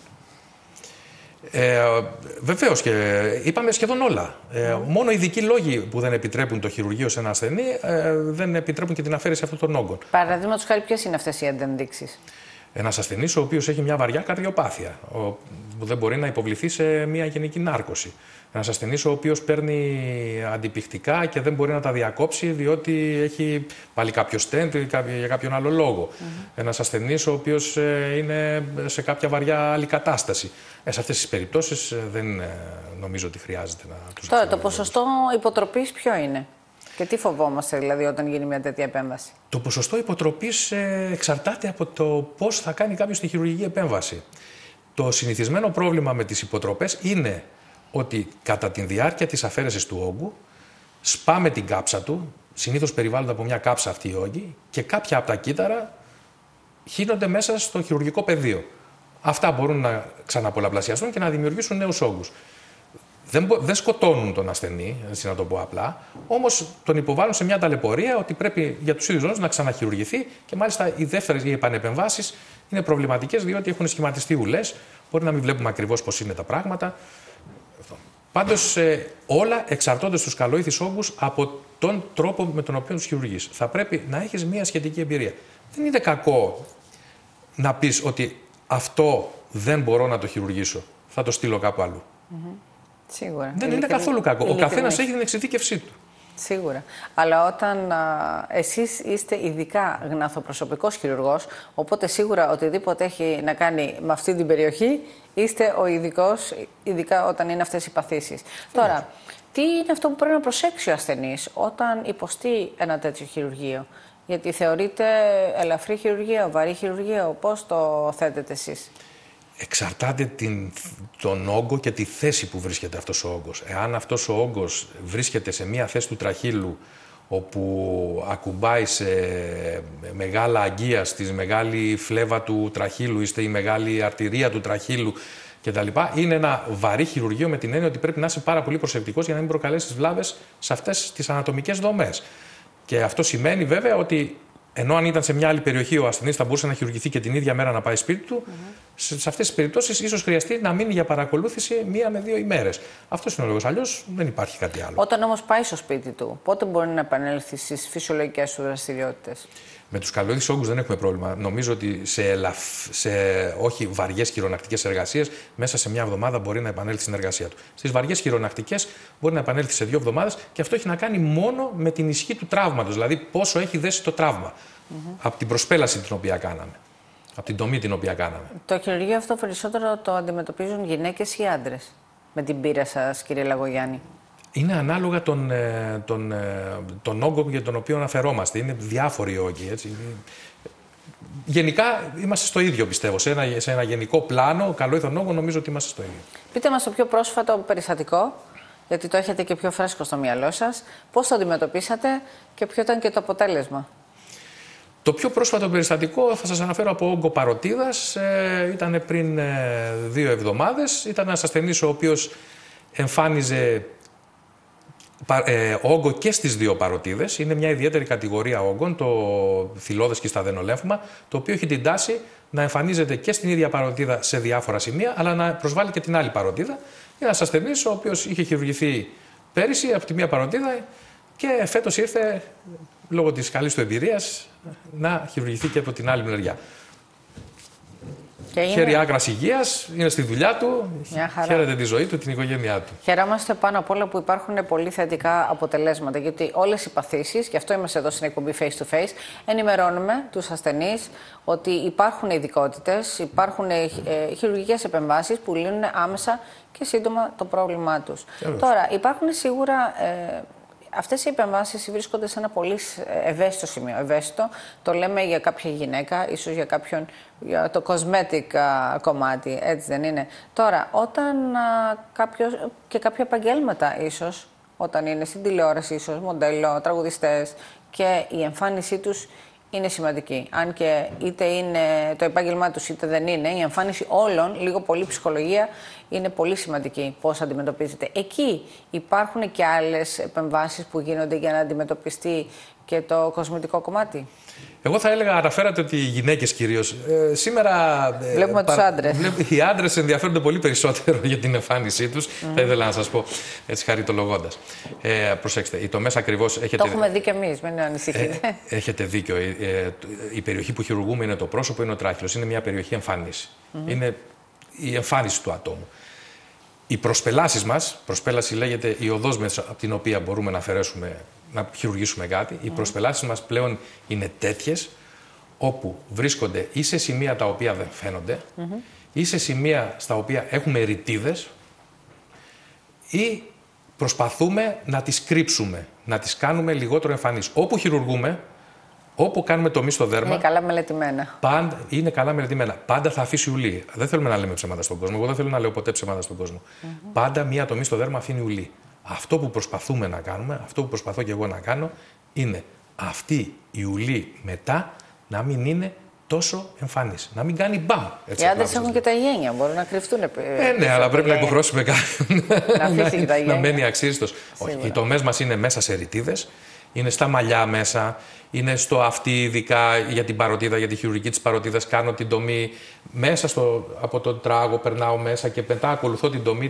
Βεβαίως και είπαμε σχεδόν όλα. Μόνο ειδικοί λόγοι που δεν επιτρέπουν το χειρουργείο σε ένα ασθενή δεν επιτρέπουν και την αφαίρεση αυτών των όγκων. Παραδείγματος χάρη, ποιες είναι αυτές οι αντενδείξεις? Ένας ασθενής ο οποίος έχει μια βαριά καρδιοπάθεια, που δεν μπορεί να υποβληθεί σε μια γενική νάρκωση. Ένας ασθενής ο οποίος παίρνει αντιπιχτικά και δεν μπορεί να τα διακόψει διότι έχει πάλι κάποιο στέντ ή για κάποιον άλλο λόγο. Ένας ασθενής ο οποίος είναι σε κάποια βαριά άλλη κατάσταση. Σε αυτές τις περιπτώσεις δεν νομίζω ότι χρειάζεται να τους Τώρα, το ποσοστό υποτροπής ποιο είναι? Και τι φοβόμαστε δηλαδή όταν γίνει μια τέτοια επέμβαση? Το ποσοστό υποτροπής εξαρτάται από το πώς θα κάνει κάποιος τη χειρουργική επέμβαση. Το συνηθισμένο πρόβλημα με τις υποτροπές είναι ότι κατά τη διάρκεια της αφαίρεσης του όγκου σπάμε την κάψα του, συνήθως περιβάλλονται από μια κάψα αυτοί οι όγκοι, και κάποια από τα κύτταρα χύνονται μέσα στο χειρουργικό πεδίο. Αυτά μπορούν να ξαναπολαπλασιαστούν και να δημιουργήσουν νέους όγκους. Δεν σκοτώνουν τον ασθενή, έτσι να το πω απλά, όμως τον υποβάλλουν σε μια ταλαιπωρία ότι πρέπει για τους ίδιους λόγους να ξαναχειρουργηθεί και μάλιστα οι δεύτερες οι επανεπεμβάσεις είναι προβληματικές διότι έχουν σχηματιστεί ουλές, μπορεί να μην βλέπουμε ακριβώς πώς είναι τα πράγματα. Πάντως όλα εξαρτώνται στους καλοήθεις όγκους από τον τρόπο με τον οποίο τους χειρουργείς. Θα πρέπει να έχεις μια σχετική εμπειρία. Δεν είναι κακό να πεις ότι αυτό δεν μπορώ να το χειρουργήσω, θα το στείλω κάπου αλλού. Σίγουρα. Δεν είναι καθόλου κακό. Ο καθένας έχει την εξειδίκευσή του. Σίγουρα. Αλλά όταν εσείς είστε ειδικά γναθοπροσωπικός χειρουργός, οπότε σίγουρα οτιδήποτε έχει να κάνει με αυτή την περιοχή, είστε ο ειδικός, ειδικά όταν είναι αυτές οι παθήσεις. Τώρα, τι είναι αυτό που πρέπει να προσέξει ο ασθενής όταν υποστεί ένα τέτοιο χειρουργείο? Γιατί θεωρείται ελαφρύ χειρουργείο, βαρύ χειρουργείο, πώς το θέτετε εσείς? Εξαρτάται τον όγκο και τη θέση που βρίσκεται αυτός ο όγκος. Εάν αυτός ο όγκος βρίσκεται σε μία θέση του τραχύλου όπου ακουμπάει σε μεγάλα αγκία, στη μεγάλη φλέβα του τραχύλου ή στη μεγάλη αρτηρία του τραχύλου κτλ. Είναι ένα βαρύ χειρουργείο με την έννοια ότι πρέπει να είσαι πάρα πολύ προσεκτικός για να μην προκαλέσεις βλάβες σε αυτές τις ανατομικές δομές. Και αυτό σημαίνει βέβαια ότι ενώ αν ήταν σε μια άλλη περιοχή ο ασθενής θα μπορούσε να χειρουργηθεί και την ίδια μέρα να πάει σπίτι του, σε αυτές τις περιπτώσεις ίσως χρειαστεί να μείνει για παρακολούθηση 1 με 2 ημέρες. Αυτός είναι ο λόγος. Αλλιώς δεν υπάρχει κάτι άλλο. Όταν όμως πάει στο σπίτι του, πότε μπορεί να επανέλθει στις φυσιολογικές του δραστηριότητες? Με τους καλοήθεις όγκους δεν έχουμε πρόβλημα. Νομίζω ότι σε όχι βαριές χειρονακτικές εργασίες, μέσα σε 1 εβδομάδα μπορεί να επανέλθει στην εργασία του. Στις βαριές χειρονακτικές μπορεί να επανέλθει σε 2 εβδομάδες και αυτό έχει να κάνει μόνο με την ισχύ του τραύματος, δηλαδή πόσο έχει δέσει το τραύμα από την προσπέλαση την οποία κάναμε, από την τομή την οποία κάναμε. Το χειρουργείο αυτό περισσότερο το αντιμετωπίζουν γυναίκες ή άντρες, με την πείρα σας, κύριε Λαγογιάννη? Είναι ανάλογα τον όγκο για τον οποίο αναφερόμαστε. Είναι διάφοροι όγκοι. Έτσι. Γενικά είμαστε στο ίδιο, πιστεύω. Σε ένα γενικό πλάνο, καλοήθων όγκων, νομίζω ότι είμαστε στο ίδιο. Πείτε μας το πιο πρόσφατο περιστατικό, γιατί το έχετε και πιο φρέσκο στο μυαλό σας. Πώς το αντιμετωπίσατε και ποιο ήταν και το αποτέλεσμα? Το πιο πρόσφατο περιστατικό θα σας αναφέρω από όγκο παροτίδας. Ήταν πριν 2 εβδομάδες. Ήταν ένας ασθενής ο οποίος εμφάνιζε όγκο και στις 2 παροτίδες. Είναι μια ιδιαίτερη κατηγορία όγκων, το θυλώδες κυσταδενολέμφωμα, το οποίο έχει την τάση να εμφανίζεται και στην ίδια παροτίδα σε διάφορα σημεία, αλλά να προσβάλλει και την άλλη παροτίδα. Είναι ένας ασθενής ο οποίος είχε χειρουργηθεί πέρυσι από τη μία παροτίδα και φέτος ήρθε, λόγω της καλής του εμπειρίας, να χειρουργηθεί και από την άλλη μεριά. Χέρι άκρας υγείας, είναι στη δουλειά του, χαίρεται τη ζωή του, την οικογένειά του. Χαιρόμαστε πάνω απ' όλα που υπάρχουν πολύ θετικά αποτελέσματα, γιατί όλες οι παθήσεις, και αυτό είμαστε εδώ στην εκπομπή Face to Face, ενημερώνουμε τους ασθενείς ότι υπάρχουν ειδικότητες, υπάρχουν χειρουργικές επεμβάσεις που λύνουν άμεσα και σύντομα το πρόβλημά τους. Τώρα, υπάρχουν σίγουρα... Αυτές οι επεμβάσεις βρίσκονται σε ένα πολύ ευαίσθητο σημείο. Ευαίσθητο το λέμε για κάποια γυναίκα, ίσως για κάποιον, για το cosmetic κομμάτι, έτσι δεν είναι? Τώρα, όταν και κάποια επαγγέλματα ίσως, όταν είναι στην τηλεόραση ίσως, μοντέλο, τραγουδιστές, και η εμφάνισή τους είναι σημαντική. Αν και είτε είναι το επάγγελμά τους είτε δεν είναι, η εμφάνιση όλων, λίγο πολύ ψυχολογία, είναι πολύ σημαντική. Πώς αντιμετωπίζετε? Εκεί υπάρχουν και άλλες επεμβάσεις που γίνονται για να αντιμετωπιστεί και το κοσμετικό κομμάτι? Εγώ θα έλεγα, αναφέρατε ότι οι γυναίκες κυρίως. Σήμερα βλέπουμε τους άντρες. Οι άντρες ενδιαφέρονται πολύ περισσότερο για την εμφάνισή τους. Θα ήθελα να σας πω, έτσι χαριτολογώντας. Προσέξτε, οι τομές ακριβώς έχετε... Το έχουμε δει και εμείς, μην ανησυχείτε. Έχετε δίκιο. Η περιοχή που χειρουργούμε είναι το πρόσωπο, είναι ο τράχυλος. Είναι μια περιοχή εμφάνιση. Είναι η εμφάνιση του ατόμου. Οι προσπελάσεις μας, προσπέλαση λέγεται η οδός μέσα από την οποία μπορούμε να αφαιρέσουμε, να χειρουργήσουμε κάτι. Οι προσπελάσεις μας πλέον είναι τέτοιες, όπου βρίσκονται ή σε σημεία τα οποία δεν φαίνονται, ή σε σημεία στα οποία έχουμε ρητίδες, ή προσπαθούμε να τις κρύψουμε, να τις κάνουμε λιγότερο εμφανείς. Όπου χειρουργούμε, όπου κάνουμε τομή στο δέρμα. Είναι καλά μελετημένα. Είναι καλά μελετημένα. Πάντα θα αφήσει ουλή. Δεν θέλουμε να λέμε ψέματα στον κόσμο. Εγώ δεν θέλω να λέω ποτέ ψέματα στον κόσμο. Πάντα μία τομή στο δέρμα αφήνει ουλή. Αυτό που προσπαθούμε να κάνουμε, αυτό που προσπαθώ και εγώ να κάνω, είναι αυτή η ουλή μετά να μην είναι τόσο εμφανής. Να μην κάνει μπαμ. Οι άντρες έχουν και τα γένια, μπορούν να κρυφτούν. Ναι, αλλά πρέπει να υποχρεώσουμε κάποιον να μένει αξίριστος. Όχι, οι τομές μας είναι μέσα σε ρητίδες, είναι στα μαλλιά μέσα, είναι στο αυτί, ειδικά για την παροτίδα, για τη χειρουργική της παροτίδας. Κάνω την τομή μέσα από τον τράγο, περνάω μέσα και μετά ακολουθώ την τομή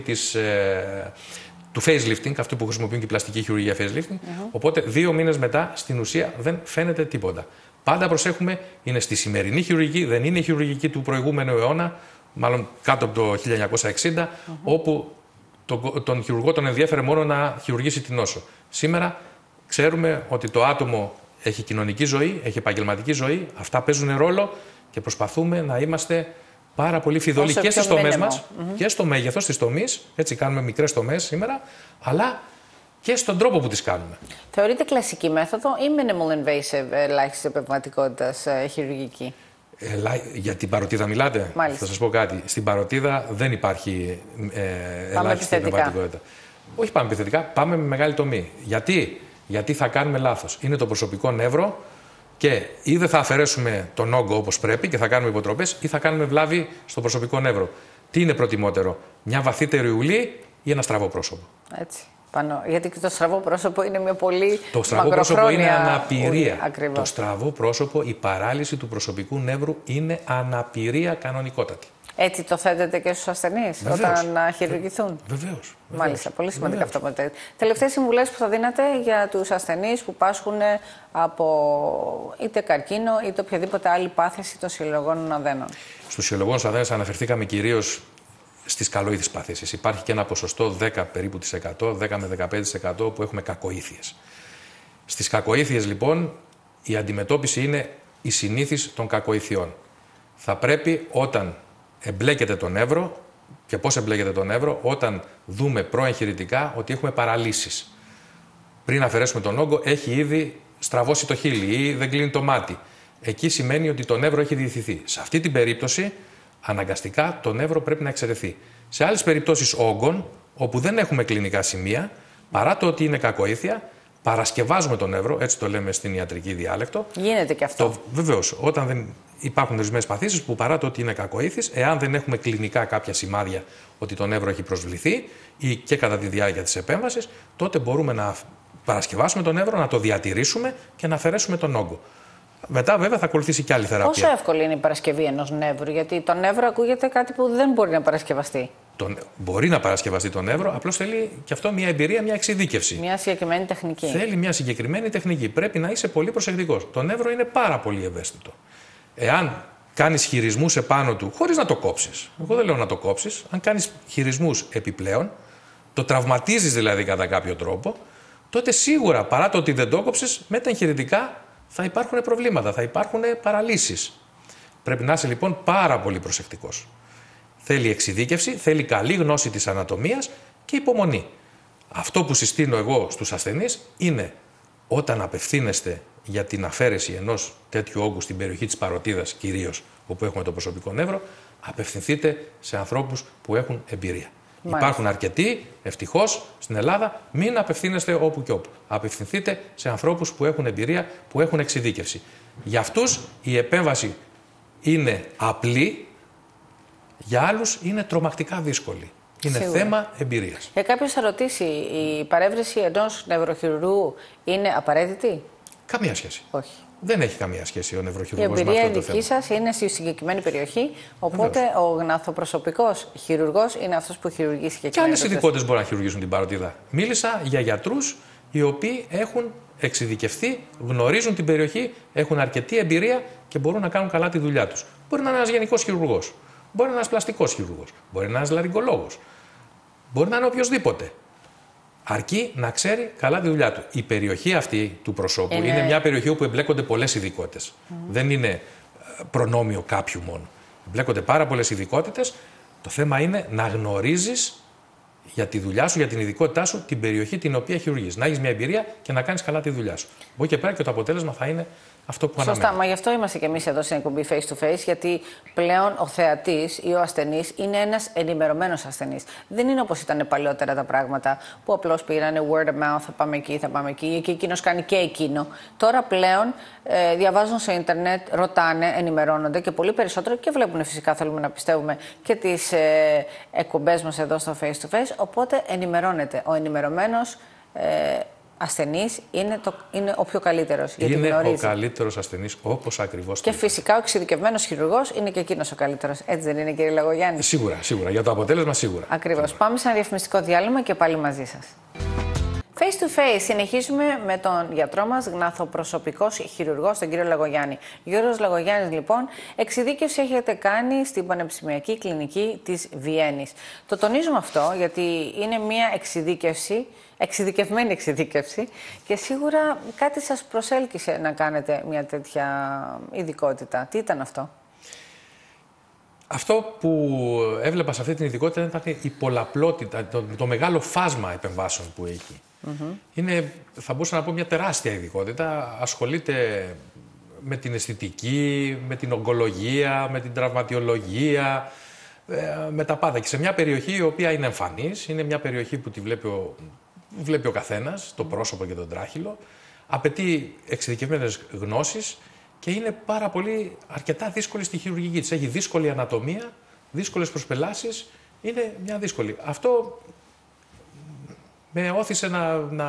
του facelifting, αυτό που χρησιμοποιούν και η πλαστική χειρουργία facelifting. Οπότε 2 μήνες μετά στην ουσία δεν φαίνεται τίποτα. Πάντα προσέχουμε, είναι στη σημερινή χειρουργική, δεν είναι η χειρουργική του προηγούμενου αιώνα, μάλλον κάτω από το 1960, όπου τον χειρουργό τον ενδιέφερε μόνο να χειρουργήσει την νόσο. Σήμερα ξέρουμε ότι το άτομο έχει κοινωνική ζωή, έχει επαγγελματική ζωή, αυτά παίζουν ρόλο και προσπαθούμε να είμαστε πάρα πολύ φιδωλοί και στις τομές μας και στο μέγεθος της τομής, έτσι κάνουμε μικρές τομές σήμερα, αλλά και στον τρόπο που τις κάνουμε. Θεωρείται κλασική μέθοδο ή minimal invasive, ελάχιστης επεμβατικότητας χειρουργική? Για την παροτίδα μιλάτε? Μάλιστα. Θα σας πω κάτι. Στην παροτίδα δεν υπάρχει ελάχιστη επεμβατικότητα. Όχι πάμε επιθετικά, πάμε με μεγάλη τομή. Γιατί θα κάνουμε λάθος. Είναι το προσωπικό νεύρο και ή δεν θα αφαιρέσουμε τον όγκο όπως πρέπει και θα κάνουμε υποτροπές ή θα κάνουμε βλάβη στο προσωπικό νεύρο. Τι είναι προτιμότερο, μια βαθύτερη ουλή ή ένα στραβό πρόσωπο? Έτσι. Γιατί και το στραβό πρόσωπο είναι μια πολύ Το στραβό πρόσωπο είναι αναπηρία. Ακριβώς. Το στραβό πρόσωπο, η παράλυση του προσωπικού νεύρου είναι αναπηρία κανονικότατη. Έτσι το θέτετε και στους ασθενείς όταν χειρουργηθούν? Βεβαίως. Μάλιστα, πολύ σημαντικό αυτό. Τελευταίες συμβουλές που θα δίνατε για τους ασθενείς που πάσχουν από είτε καρκίνο είτε οποιαδήποτε άλλη πάθηση των συλλογών αδένων? Στους συλλογών αδένες αναφερθήκαμε κυρίως στις καλοήθεις παθήσεις. Υπάρχει και ένα ποσοστό 10 περίπου της 100, 10 με 15% που έχουμε κακοήθειες. Στις κακοήθειες λοιπόν η αντιμετώπιση είναι η συνήθις των κακοήθειών. Θα πρέπει όταν εμπλέκεται το νεύρο, και πώς εμπλέκεται το νεύρο, όταν δούμε προεγχειρητικά ότι έχουμε παραλύσεις. Πριν αφαιρέσουμε τον όγκο έχει ήδη στραβώσει το χείλη ή δεν κλείνει το μάτι. Εκεί σημαίνει ότι το νεύρο έχει διηθηθεί. Σε αυτή την περίπτωση αναγκαστικά το νεύρο πρέπει να εξαιρεθεί. Σε άλλες περιπτώσεις όγκων, όπου δεν έχουμε κλινικά σημεία, παρά το ότι είναι κακοήθεια, παρασκευάζουμε το νεύρο, έτσι το λέμε στην ιατρική διάλεκτο. Γίνεται και αυτό. Βεβαίως, όταν δεν υπάρχουν ορισμένες παθήσεις που παρά το ότι είναι κακοήθης, εάν δεν έχουμε κλινικά κάποια σημάδια ότι το νεύρο έχει προσβληθεί ή και κατά τη διάρκεια της επέμβασης, τότε μπορούμε να παρασκευάσουμε το νεύρο, να το διατηρήσουμε και να αφαιρέσουμε τον όγκο. Μετά, βέβαια, θα ακολουθήσει και άλλη θεραπεία. Πόσο εύκολη είναι η παρασκευή ενός νεύρου? Γιατί το νεύρο ακούγεται κάτι που δεν μπορεί να παρασκευαστεί. Μπορεί να παρασκευαστεί το νεύρο, απλώς θέλει και αυτό μια εμπειρία, μια εξειδίκευση. Μια συγκεκριμένη τεχνική. Θέλει μια συγκεκριμένη τεχνική. Πρέπει να είσαι πολύ προσεκτικός. Το νεύρο είναι πάρα πολύ ευαίσθητο. Εάν κάνεις χειρισμούς επάνω του, χωρίς να το κόψεις, εγώ δεν λέω να το κόψεις, αν κάνεις χειρισμούς επιπλέον, το τραυματίζεις δηλαδή κατά κάποιο τρόπο, τότε σίγουρα παρά το ότι δεν το κόψεις, μεταγχειρητικά θα υπάρχουν προβλήματα, θα υπάρχουν παραλύσεις. Πρέπει να είσαι λοιπόν πάρα πολύ προσεκτικός. Θέλει εξειδίκευση, θέλει καλή γνώση της ανατομίας και υπομονή. Αυτό που συστήνω εγώ στους ασθενείς είναι όταν απευθύνεστε για την αφαίρεση ενός τέτοιου όγκου στην περιοχή της παροτίδας, κυρίως όπου έχουμε το προσωπικό νεύρο, απευθυνθείτε σε ανθρώπους που έχουν εμπειρία. Μάλιστα. Υπάρχουν αρκετοί, ευτυχώς, στην Ελλάδα, μην απευθύνεστε όπου και όπου. Απευθυνθείτε σε ανθρώπους που έχουν εμπειρία, που έχουν εξειδίκευση. Για αυτούς η επέμβαση είναι απλή, για άλλους είναι τρομακτικά δύσκολη. Είναι σίγουρα θέμα εμπειρίας. Για κάποιος θα ρωτήσει, η παρέμβαση ενός νευροχειρουργού είναι απαραίτητη? Καμία σχέση. Όχι. Δεν έχει καμία σχέση ο νευροχειρουργός με αυτό το θέμα. Η εμπειρία δική σας είναι στη συγκεκριμένη περιοχή, οπότε ο γναθοπροσωπικός χειρουργός είναι αυτός που χειρουργεί συγκεκριμένη. Και άλλες ειδικότητες μπορούν να χειρουργήσουν την παροτίδα. Μίλησα για γιατρούς οι οποίοι έχουν εξειδικευθεί, γνωρίζουν την περιοχή, έχουν αρκετή εμπειρία και μπορούν να κάνουν καλά τη δουλειά τους. Μπορεί να είναι ένας γενικός χειρουργός, μπορεί να είναι ένας πλαστικός χειρουργός, μπορεί να είναι ένας λαρυγκολόγος, μπορεί να είναι οποιοδήποτε. Αρκεί να ξέρει καλά τη δουλειά του. Η περιοχή αυτή του προσώπου είναι μια περιοχή όπου εμπλέκονται πολλές ειδικότητες. Δεν είναι προνόμιο κάποιου μόνο. Εμπλέκονται πάρα πολλές ειδικότητες. Το θέμα είναι να γνωρίζεις για τη δουλειά σου, για την ειδικότητά σου, την περιοχή την οποία χειρουργείς. Να έχεις μια εμπειρία και να κάνεις καλά τη δουλειά σου. Από εκεί και πέρα και το αποτέλεσμα θα είναι αυτό που Σωστά, αναμένω. μα γι' αυτό είμαστε και εμείς εδώ στην εκπομπή Face to Face, γιατί πλέον ο θεατής ή ο ασθενής είναι ένας ενημερωμένος ασθενής. Δεν είναι όπως ήταν παλιότερα τα πράγματα, που απλώς πήρανε word of mouth, θα πάμε εκεί, και εκείνος κάνει και εκείνο. Τώρα πλέον διαβάζουν στο ίντερνετ, ρωτάνε, ενημερώνονται και πολύ περισσότερο και βλέπουν φυσικά, θέλουμε να πιστεύουμε, και τις εκπομπές μας εδώ στο Face to Face, οπότε ενημερώνεται. Ο ενημερωμένος ασθενής είναι ο πιο καλύτερος. Είναι ο καλύτερος ασθενής, όπως ακριβώς. Και φυσικά ο εξειδικευμένος χειρουργός είναι και εκείνος ο καλύτερος. Έτσι δεν είναι, κύριε Λαγογιάννη? Σίγουρα, σίγουρα. Για το αποτέλεσμα, σίγουρα. Ακριβώς. Σίγουρα. Πάμε σε ένα διαφημιστικό διάλειμμα και πάλι μαζί σας. Face to face, συνεχίζουμε με τον γιατρό μας, γναθοπροσωπικός χειρουργός, τον κύριο Λαγογιάννη. Γιώργος Λαγογιάννης, λοιπόν, εξειδίκευση έχετε κάνει στην Πανεπιστημιακή Κλινική της Βιέννης. Το τονίζουμε αυτό γιατί είναι μια εξειδικευμένη εξειδίκευση και σίγουρα κάτι σας προσέλκυσε να κάνετε μια τέτοια ειδικότητα. Τι ήταν αυτό? Αυτό που έβλεπα σε αυτή την ειδικότητα ήταν η πολλαπλότητα, το μεγάλο φάσμα επεμβάσεων που έχει. Είναι, θα μπορούσα να πω, μια τεράστια ειδικότητα. Ασχολείται με την αισθητική, με την ογκολογία, με την τραυματιολογία, με τα πάντα. Και σε μια περιοχή η οποία είναι εμφανής, είναι μια περιοχή που τη βλέπει ο καθένας, το πρόσωπο και τον τράχυλο, απαιτεί εξειδικευμένες γνώσεις και είναι αρκετά δύσκολη στη χειρουργική της. Έχει δύσκολη ανατομία, δύσκολες προσπελάσεις, είναι μια δύσκολη. Αυτό με όθησε να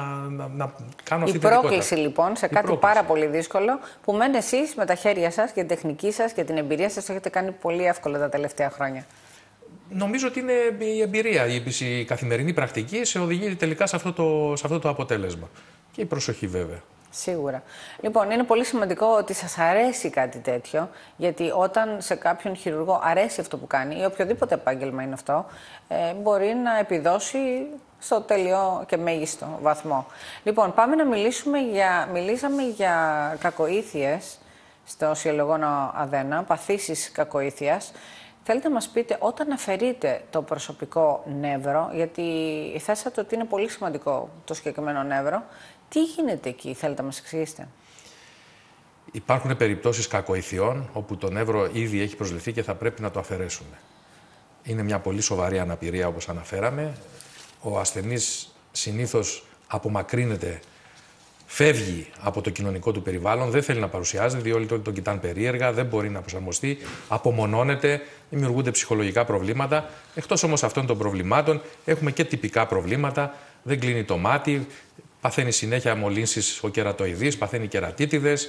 κάνω αυτή την ειδικότητα. Η πρόκληση λοιπόν σε κάτι πάρα πολύ δύσκολο που μένετε εσείς με τα χέρια σας και την τεχνική σας και την εμπειρία σας το έχετε κάνει πολύ εύκολα τα τελευταία χρόνια. Νομίζω ότι είναι η εμπειρία, η καθημερινή πρακτική σε οδηγεί τελικά σε αυτό το αποτέλεσμα. Και η προσοχή βέβαια. Σίγουρα. Λοιπόν, είναι πολύ σημαντικό ότι σας αρέσει κάτι τέτοιο, γιατί όταν σε κάποιον χειρουργό αρέσει αυτό που κάνει ή οποιοδήποτε επάγγελμα είναι αυτό, μπορεί να επιδώσει στο τελειό και μέγιστο βαθμό. Λοιπόν, πάμε να μιλήσαμε για κακοήθειες στο σιολογόνο αδένα, παθήσεις κακοήθειας. Θέλετε να μας πείτε, όταν αφαιρείτε το προσωπικό νεύρο, γιατί θέσατε ότι είναι πολύ σημαντικό το συγκεκριμένο νεύρο, τι γίνεται εκεί, θέλετε να μας εξηγήσετε? Υπάρχουν περιπτώσεις κακοηθειών όπου το νεύρο ήδη έχει προσληφθεί και θα πρέπει να το αφαιρέσουμε. Είναι μια πολύ σοβαρή αναπηρία, όπως αναφέραμε. Ο ασθενής συνήθως απομακρύνεται, φεύγει από το κοινωνικό του περιβάλλον, δεν θέλει να παρουσιάζεται, διότι όλοι τον κοιτάνε περίεργα, δεν μπορεί να προσαρμοστεί, απομονώνεται, δημιουργούνται ψυχολογικά προβλήματα. Εκτός όμως αυτών των προβλημάτων, έχουμε και τυπικά προβλήματα. Δεν κλείνει το μάτι, παθαίνει συνέχεια μολύνσεις ο κερατοειδής, παθαίνει κερατίτιδες,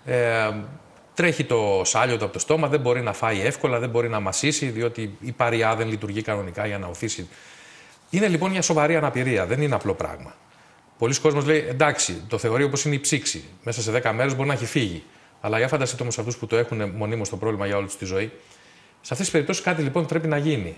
τρέχει το σάλιο του από το στόμα, δεν μπορεί να φάει εύκολα, δεν μπορεί να μασίσει, διότι η παριά δεν λειτουργεί κανονικά για να οθήσει. Είναι λοιπόν μια σοβαρή αναπηρία, δεν είναι απλό πράγμα. Πολλοί κόσμος λέει, εντάξει, το θεωρεί όπως είναι η ψήξη. Μέσα σε 10 μέρες μπορεί να έχει φύγει. Αλλά για φανταστείτε όμως αυτούς που το έχουν μονίμως το πρόβλημα για όλη τους τη ζωή. Σε αυτές τις περιπτώσεις κάτι λοιπόν πρέπει να γίνει.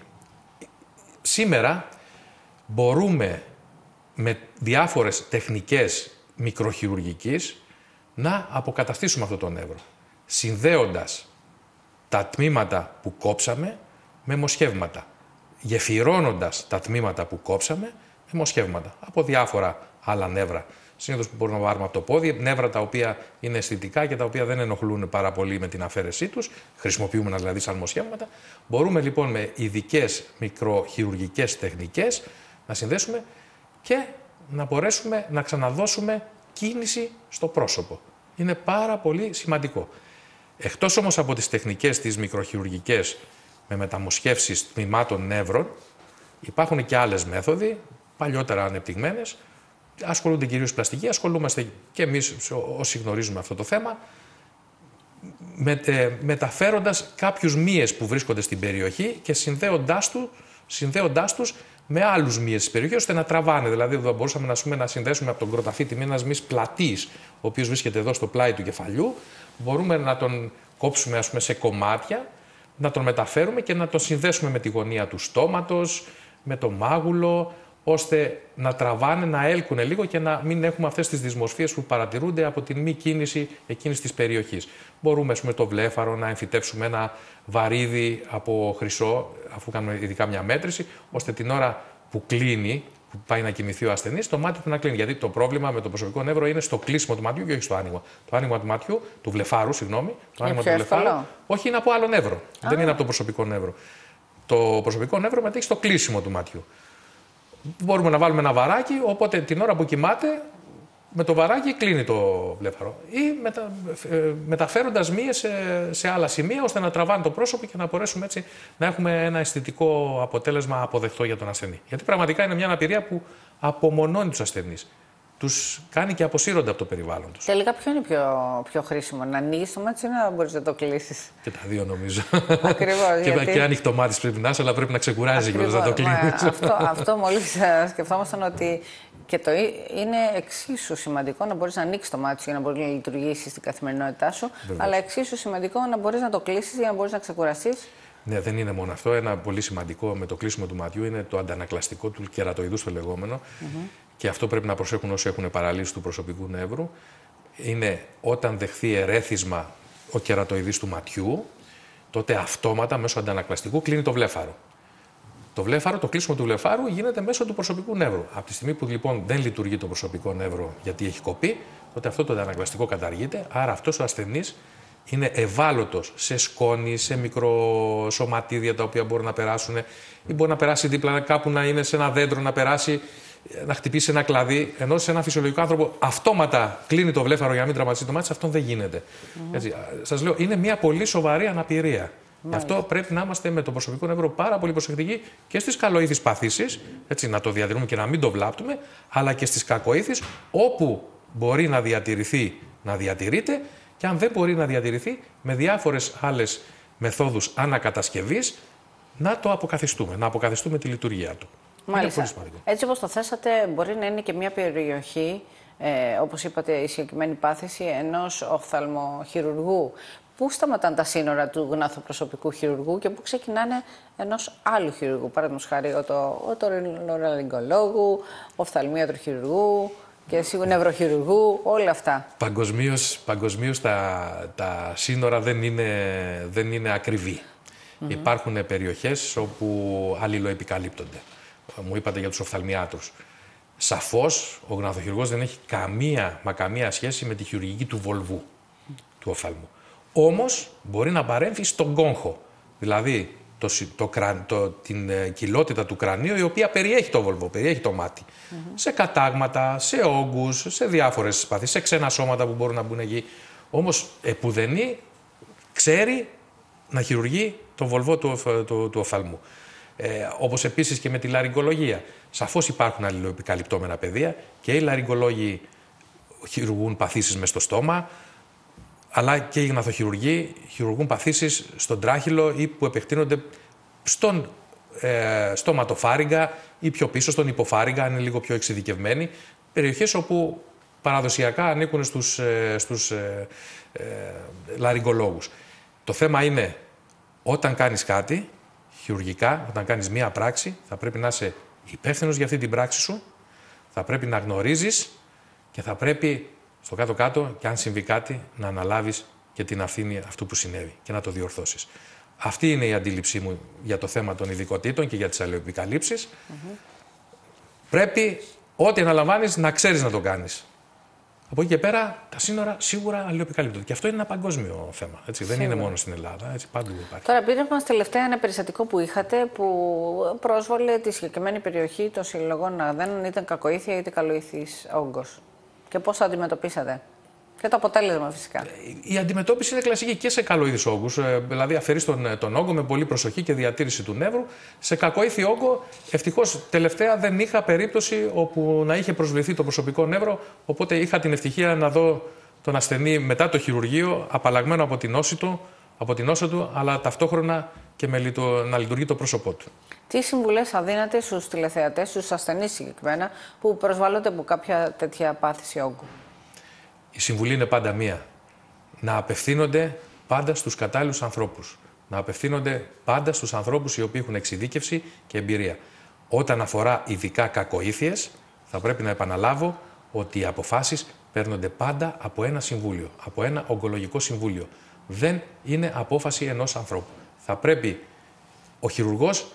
Σήμερα μπορούμε με διάφορες τεχνικές μικροχειρουργικής να αποκαταστήσουμε αυτό το νεύρο. Συνδέοντας τα τμήματα που κόψαμε με μοσχεύματα. Γεφυρώνοντας τα τμήματα που κόψαμε με μοσχεύματα από διάφορα άλλα νεύρα. Συνήθως που μπορούμε να πάρουμε από το πόδι, νεύρα τα οποία είναι αισθητικά και τα οποία δεν ενοχλούν πάρα πολύ με την αφαίρεσή τους, χρησιμοποιούμε δηλαδή σαν μοσχεύματα. Μπορούμε λοιπόν με ειδικές μικροχειρουργικές τεχνικές να συνδέσουμε και να μπορέσουμε να ξαναδώσουμε κίνηση στο πρόσωπο. Είναι πάρα πολύ σημαντικό. Εκτός όμως από τις τεχνικές τις μικροχειρουργικές με μεταμοσχεύσεις τμήματων νεύρων, υπάρχουν και άλλες μέθοδοι, παλιότερα ανεπτυγμένες, ασχολούνται κυρίως πλαστικοί, ασχολούμαστε και εμείς όσοι γνωρίζουμε αυτό το θέμα, μεταφέροντας κάποιους μύες που βρίσκονται στην περιοχή και συνδέοντάς τους με άλλους μύες της περιοχής, ώστε να τραβάνε. Δηλαδή, θα μπορούσαμε να συνδέσουμε από τον κροταφίτη με ένας μυς πλατής, ο οποίος βρίσκεται εδώ στο πλάι του κεφαλιού. Μπορούμε να τον κόψουμε, ας πούμε, σε κομμάτια, να τον μεταφέρουμε και να τον συνδέσουμε με τη γωνία του στόματος, με το μάγουλο, ώστε να τραβάνε, να έλκουν λίγο και να μην έχουμε αυτές τις δυσμορφίες που παρατηρούνται από την μη κίνηση εκείνης της περιοχής. Μπορούμε, ας πούμε, το βλέφαρο να εμφυτεύσουμε ένα βαρύδι από χρυσό, αφού κάνουμε ειδικά μια μέτρηση, ώστε την ώρα που κλείνει που πάει να κοιμηθεί ο ασθενής, το μάτι του να κλείνει. Γιατί το πρόβλημα με το προσωπικό νεύρο είναι στο κλείσιμο του ματιού και όχι στο άνοιγμα. Το άνοιγμα του ματιού, του βλεφάρου, συγγνώμη. Το άνοιγμα του βλεφάρου. Όχι, είναι από άλλο νεύρο. Δεν είναι από το προσωπικό νεύρο. Το προσωπικό νεύρο μετέχει στο κλείσιμο του ματιού. Μπορούμε να βάλουμε ένα βαράκι, οπότε την ώρα που κοιμάται, με το βαράκι κλείνει το βλέφαρο. Ή μεταφέροντας μύες σε άλλα σημεία, ώστε να τραβάνε το πρόσωπο και να μπορέσουμε έτσι να έχουμε ένα αισθητικό αποτέλεσμα αποδεκτό για τον ασθενή. Γιατί πραγματικά είναι μια αναπηρία που απομονώνει τους ασθενείς. Τους κάνει και αποσύρονται από το περιβάλλον τους. Τελικά ποιο είναι πιο χρήσιμο, να ανοίγεις το μάτι ή να μπορείς να το κλείσεις? Και τα δύο νομίζω. Ακριβώς. Και ανοιχτό μάτι πρέπει να είσαι, αλλά πρέπει να ξεκουράζει και να το κλείνεις. Αυτό μόλις σκεφτόμασταν ότι και είναι εξίσου σημαντικό να μπορείς να ανοίξεις το μάτι σου για να μπορείς να λειτουργήσεις στην καθημερινότητά σου, αλλά εξίσου σημαντικό να μπορείς να το κλείσεις για να μπορείς να ξεκουραστείς. Ναι, δεν είναι μόνο αυτό. Ένα πολύ σημαντικό με το κλείσιμο του ματιού είναι το αντανακλαστικό του κερατοειδούς, το λεγόμενο. Και αυτό πρέπει να προσέχουν όσοι έχουν παραλύσει του προσωπικού νεύρου. Είναι όταν δεχθεί ερέθισμα ο κερατοειδής του ματιού, τότε αυτόματα μέσω αντανακλαστικού κλείνει το βλέφαρο. Το κλείσιμο του βλεφάρου γίνεται μέσω του προσωπικού νεύρου. Από τη στιγμή που λοιπόν δεν λειτουργεί το προσωπικό νεύρο γιατί έχει κοπεί, τότε αυτό το αντανακλαστικό καταργείται. Άρα αυτός ο ασθενής είναι ευάλωτος σε σκόνη, σε μικροσωματίδια τα οποία μπορούν να περάσουν, ή μπορεί να περάσει δίπλα κάπου, να είναι σε ένα δέντρο, να περάσει, να χτυπήσει ένα κλαδί. Ενώ σε ένα φυσιολογικό άνθρωπο αυτόματα κλείνει το βλέφαρο για να μην τραυματίσει το μάτι, αυτό δεν γίνεται. Έτσι, σας λέω, είναι μια πολύ σοβαρή αναπηρία. Γι' αυτό πρέπει να είμαστε με το προσωπικό νεύρο πάρα πολύ προσεκτικοί και στις καλοήθεις παθήσεις, έτσι, να το διατηρούμε και να μην το βλάπτουμε, αλλά και στις κακοήθεις, όπου μπορεί να διατηρηθεί, να διατηρείται, και αν δεν μπορεί να διατηρηθεί, με διάφορες άλλες μεθόδους ανακατασκευής, να το αποκαθιστούμε, να αποκαθιστούμε τη λειτουργία του. Μάλιστα. Έτσι όπως το θέσατε, μπορεί να είναι και μια περιοχή, όπως είπατε, η συγκεκριμένη πάθηση ενός οφθαλμοχειρουργού. Πού σταματάνε τα σύνορα του γναθοπροσωπικού χειρουργού και πού ξεκινάνε ενός άλλου χειρουργού, παραδείγματος χάρη οторινolaryngolόγου, οφθαλμίατρου χειρουργού και σίγουρα νευροχειρουργού, όλα αυτά. Παγκοσμίως τα σύνορα δεν είναι ακριβή. Υπάρχουν περιοχές όπου αλληλοεπικαλύπτονται. Μου είπατε για τους οφθαλμιάτρους. Σαφώς ο γναθοχειρουργός δεν έχει καμία σχέση με τη χειρουργική του βολβού, του οφθαλμού. Όμως μπορεί να παρέμβει στον κόγχο, δηλαδή την κοιλότητα του κρανίου, η οποία περιέχει το βολβό, περιέχει το μάτι. Σε κατάγματα, σε όγκους, σε διάφορες παθήσεις, σε ξένα σώματα που μπορούν να μπουν εκεί. Όμως επουδενή ξέρει να χειρουργεί το βολβό του οφθαλμού. Όπως επίσης και με τη λαρυγκολογία. Σαφώς υπάρχουν αλληλοεπικαλυπτόμενα πεδία και οι λαρυγκολόγοι χειρουργούν παθήσεις μες στο στόμα, αλλά και οι γναθοχειρουργοί χειρουργούν παθήσεις στον τράχυλο ή που επεκτείνονται στον στοματοφάρυγγα ή πιο πίσω στον υποφάρυγγα, αν είναι λίγο πιο εξειδικευμένοι. Περιοχές όπου παραδοσιακά ανήκουν στους λαρυγκολόγους. Το θέμα είναι όταν κάνεις κάτι χειρουργικά, όταν κάνεις μία πράξη, θα πρέπει να είσαι υπεύθυνος για αυτή την πράξη σου, θα πρέπει να γνωρίζεις και θα πρέπει στο κάτω-κάτω, και αν συμβεί κάτι, να αναλάβεις και την ευθύνη αυτού που συνέβη και να το διορθώσεις. Αυτή είναι η αντίληψή μου για το θέμα των ειδικοτήτων και για τις αλληλοεπικαλύψεις. Πρέπει ό,τι αναλαμβάνεις να ξέρεις να το κάνεις. Από εκεί και πέρα, τα σύνορα σίγουρα αλληλοεπικαλύπτονται. Και αυτό είναι ένα παγκόσμιο θέμα. Έτσι. Δεν είναι μόνο στην Ελλάδα. Έτσι, παντού υπάρχει. Τώρα, πήρε μας τελευταία ένα περιστατικό που είχατε που πρόσβολε τη συγκεκριμένη περιοχή των συλλογών αδένων, είτε κακοήθεια είτε καλοήθης όγκος. Και πώς το αντιμετωπίσατε? Και το αποτέλεσμα φυσικά. Η αντιμετώπιση είναι κλασική και σε καλοήθης όγκους. Δηλαδή, αφαιρείς τον όγκο με πολύ προσοχή και διατήρηση του νεύρου. Σε κακοήθη όγκο, ευτυχώς τελευταία δεν είχα περίπτωση όπου να είχε προσβληθεί το προσωπικό νεύρο. Οπότε είχα την ευτυχία να δω τον ασθενή μετά το χειρουργείο, απαλλαγμένο από την όσο του, αλλά ταυτόχρονα και να λειτουργεί το πρόσωπό του. Τι συμβουλές θα δίνατε στους τηλεθεατές, στους ασθενείς συγκεκριμένα, που προσβάλλονται από κάποια τέτοια πάθηση όγκου? Η συμβουλή είναι πάντα μία. Να απευθύνονται πάντα στους κατάλληλους ανθρώπους. Να απευθύνονται πάντα στους ανθρώπους οι οποίοι έχουν εξειδίκευση και εμπειρία. Όταν αφορά ειδικά κακοήθειες, θα πρέπει να επαναλάβω ότι οι αποφάσεις παίρνονται πάντα από ένα συμβούλιο, από ένα ογκολογικό συμβούλιο. Δεν είναι απόφαση ενός ανθρώπου. Θα πρέπει ο χειρουργός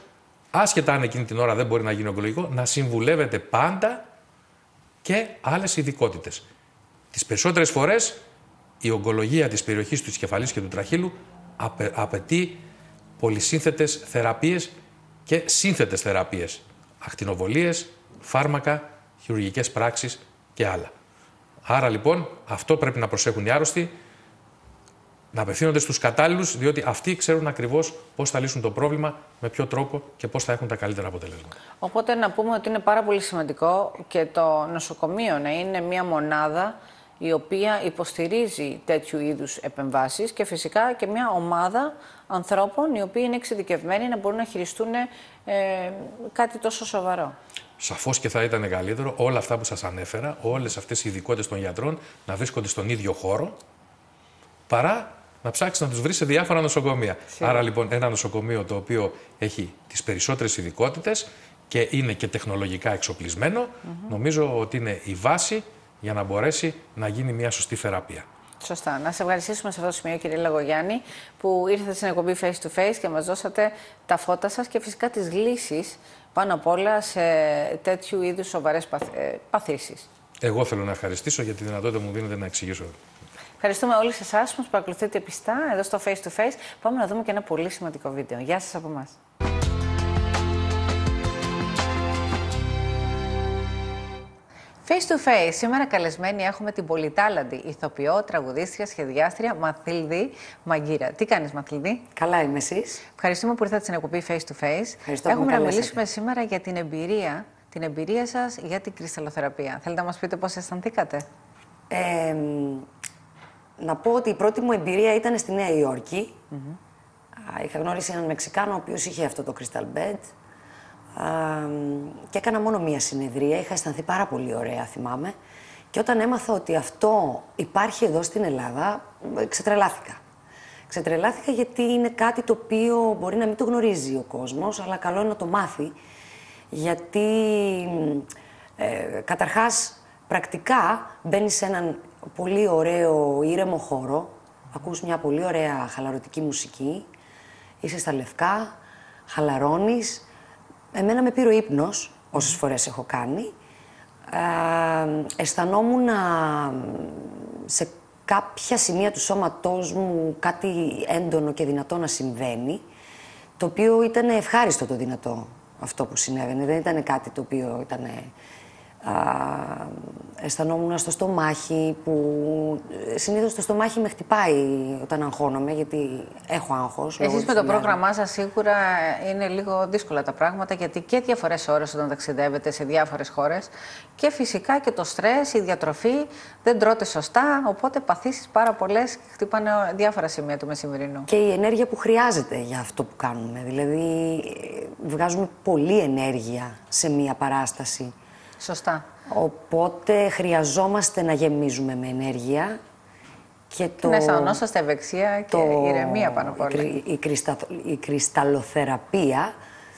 άσχετα αν εκείνη την ώρα δεν μπορεί να γίνει ογκολογικό, να συμβουλεύεται πάντα και άλλες ειδικότητες. Τις περισσότερες φορές η ογκολογία της περιοχής του κεφαλής και του τραχύλου απαιτεί πολυσύνθετες θεραπείες και σύνθετες θεραπείες. Ακτινοβολίες, φάρμακα, χειρουργικές πράξεις και άλλα. Άρα λοιπόν αυτό πρέπει να προσέχουν οι άρρωστοι, να απευθύνονται στους κατάλληλους, διότι αυτοί ξέρουν ακριβώς πώς θα λύσουν το πρόβλημα, με ποιο τρόπο και πώς θα έχουν τα καλύτερα αποτελέσματα. Οπότε να πούμε ότι είναι πάρα πολύ σημαντικό και το νοσοκομείο να είναι μια μονάδα η οποία υποστηρίζει τέτοιου είδους επεμβάσεις και φυσικά και μια ομάδα ανθρώπων οι οποίοι είναι εξειδικευμένοι να μπορούν να χειριστούν κάτι τόσο σοβαρό. Σαφώς και θα ήταν καλύτερο όλα αυτά που σας ανέφερα, όλες αυτές οι ειδικότητες των γιατρών να βρίσκονται στον ίδιο χώρο, παρά να ψάξει να τους βρει σε διάφορα νοσοκομεία. Άρα λοιπόν ένα νοσοκομείο το οποίο έχει τις περισσότερες ειδικότητες και είναι και τεχνολογικά εξοπλισμένο, νομίζω ότι είναι η βάση για να μπορέσει να γίνει μια σωστή θεραπεία. Σωστά. Να σε ευχαριστήσουμε σε αυτό το σημείο, κύριε Λαγογιάννη, που ήρθατε στην εκπομπή Face to Face και μας δώσατε τα φώτα σας και φυσικά τις λύσεις πάνω απ' όλα σε τέτοιου είδους σοβαρές παθήσεις. Εγώ θέλω να ευχαριστήσω για τη δυνατότητα που μου δίνετε να εξηγήσω. Ευχαριστούμε όλους εσάς που μας παρακολουθείτε πιστά εδώ στο Face to Face. Πάμε να δούμε και ένα πολύ σημαντικό βίντεο. Γεια σας από εμάς. Face to Face. Σήμερα καλεσμένοι έχουμε την πολυτάλαντη ηθοποιό, τραγουδίστρια, σχεδιάστρια Μαθίλδη Μαγκύρα. Τι κάνεις, Μαθίλδη? Καλά, είμαι εσείς? Ευχαριστούμε που ήρθατε στην εκπομπή Face to Face. Ευχαριστώ. Έχουμε να μιλήσουμε σήμερα για την εμπειρία σας για την κρυσταλλοθεραπεία. Θέλετε να μας πείτε πώς αισθανθήκατε? Να πω ότι η πρώτη μου εμπειρία ήταν στη Νέα Υόρκη. Είχα γνωρίσει έναν Μεξικάνο, ο οποίος είχε αυτό το crystal bed. Και έκανα μόνο μία συνεδρία. Είχα αισθανθεί πάρα πολύ ωραία, θυμάμαι. Και όταν έμαθα ότι αυτό υπάρχει εδώ στην Ελλάδα, ξετρελάθηκα. Ξετρελάθηκα γιατί είναι κάτι το οποίο μπορεί να μην το γνωρίζει ο κόσμος, αλλά καλό είναι να το μάθει. Γιατί, καταρχάς, πρακτικά μπαίνεις σε έναν πολύ ωραίο ήρεμο χώρο, ακούς μια πολύ ωραία χαλαρωτική μουσική, είσαι στα λευκά, χαλαρώνεις. Εμένα με πήρε ο ύπνος, όσες φορές έχω κάνει. Αισθανόμουν σε κάποια σημεία του σώματός μου κάτι έντονο και δυνατό να συμβαίνει, το οποίο ήταν ευχάριστο το δυνατό αυτό που συνέβαινε. Δεν ήταν κάτι το οποίο ήταν... αισθανόμουν στο στομάχι, που συνήθως το στομάχι με χτυπάει όταν αγχώνομαι, γιατί έχω άγχος. Εσείς με το πρόγραμμά σας σίγουρα είναι λίγο δύσκολα τα πράγματα, γιατί και διαφορές ώρες όταν ταξιδεύετε σε διάφορες χώρες και φυσικά και το στρες, η διατροφή, δεν τρώτε σωστά, οπότε παθήσεις πάρα πολλές, χτυπάνε διάφορα σημεία του μεσημερινού. Και η ενέργεια που χρειάζεται για αυτό που κάνουμε, δηλαδή βγάζουμε πολλή ενέργεια σε μία παράσταση. Σωστά. Οπότε χρειαζόμαστε να γεμίζουμε με ενέργεια και να αισθανόσαστε ευεξία και ηρεμία πάνω απ' όλα. Η κρυσταλλοθεραπεία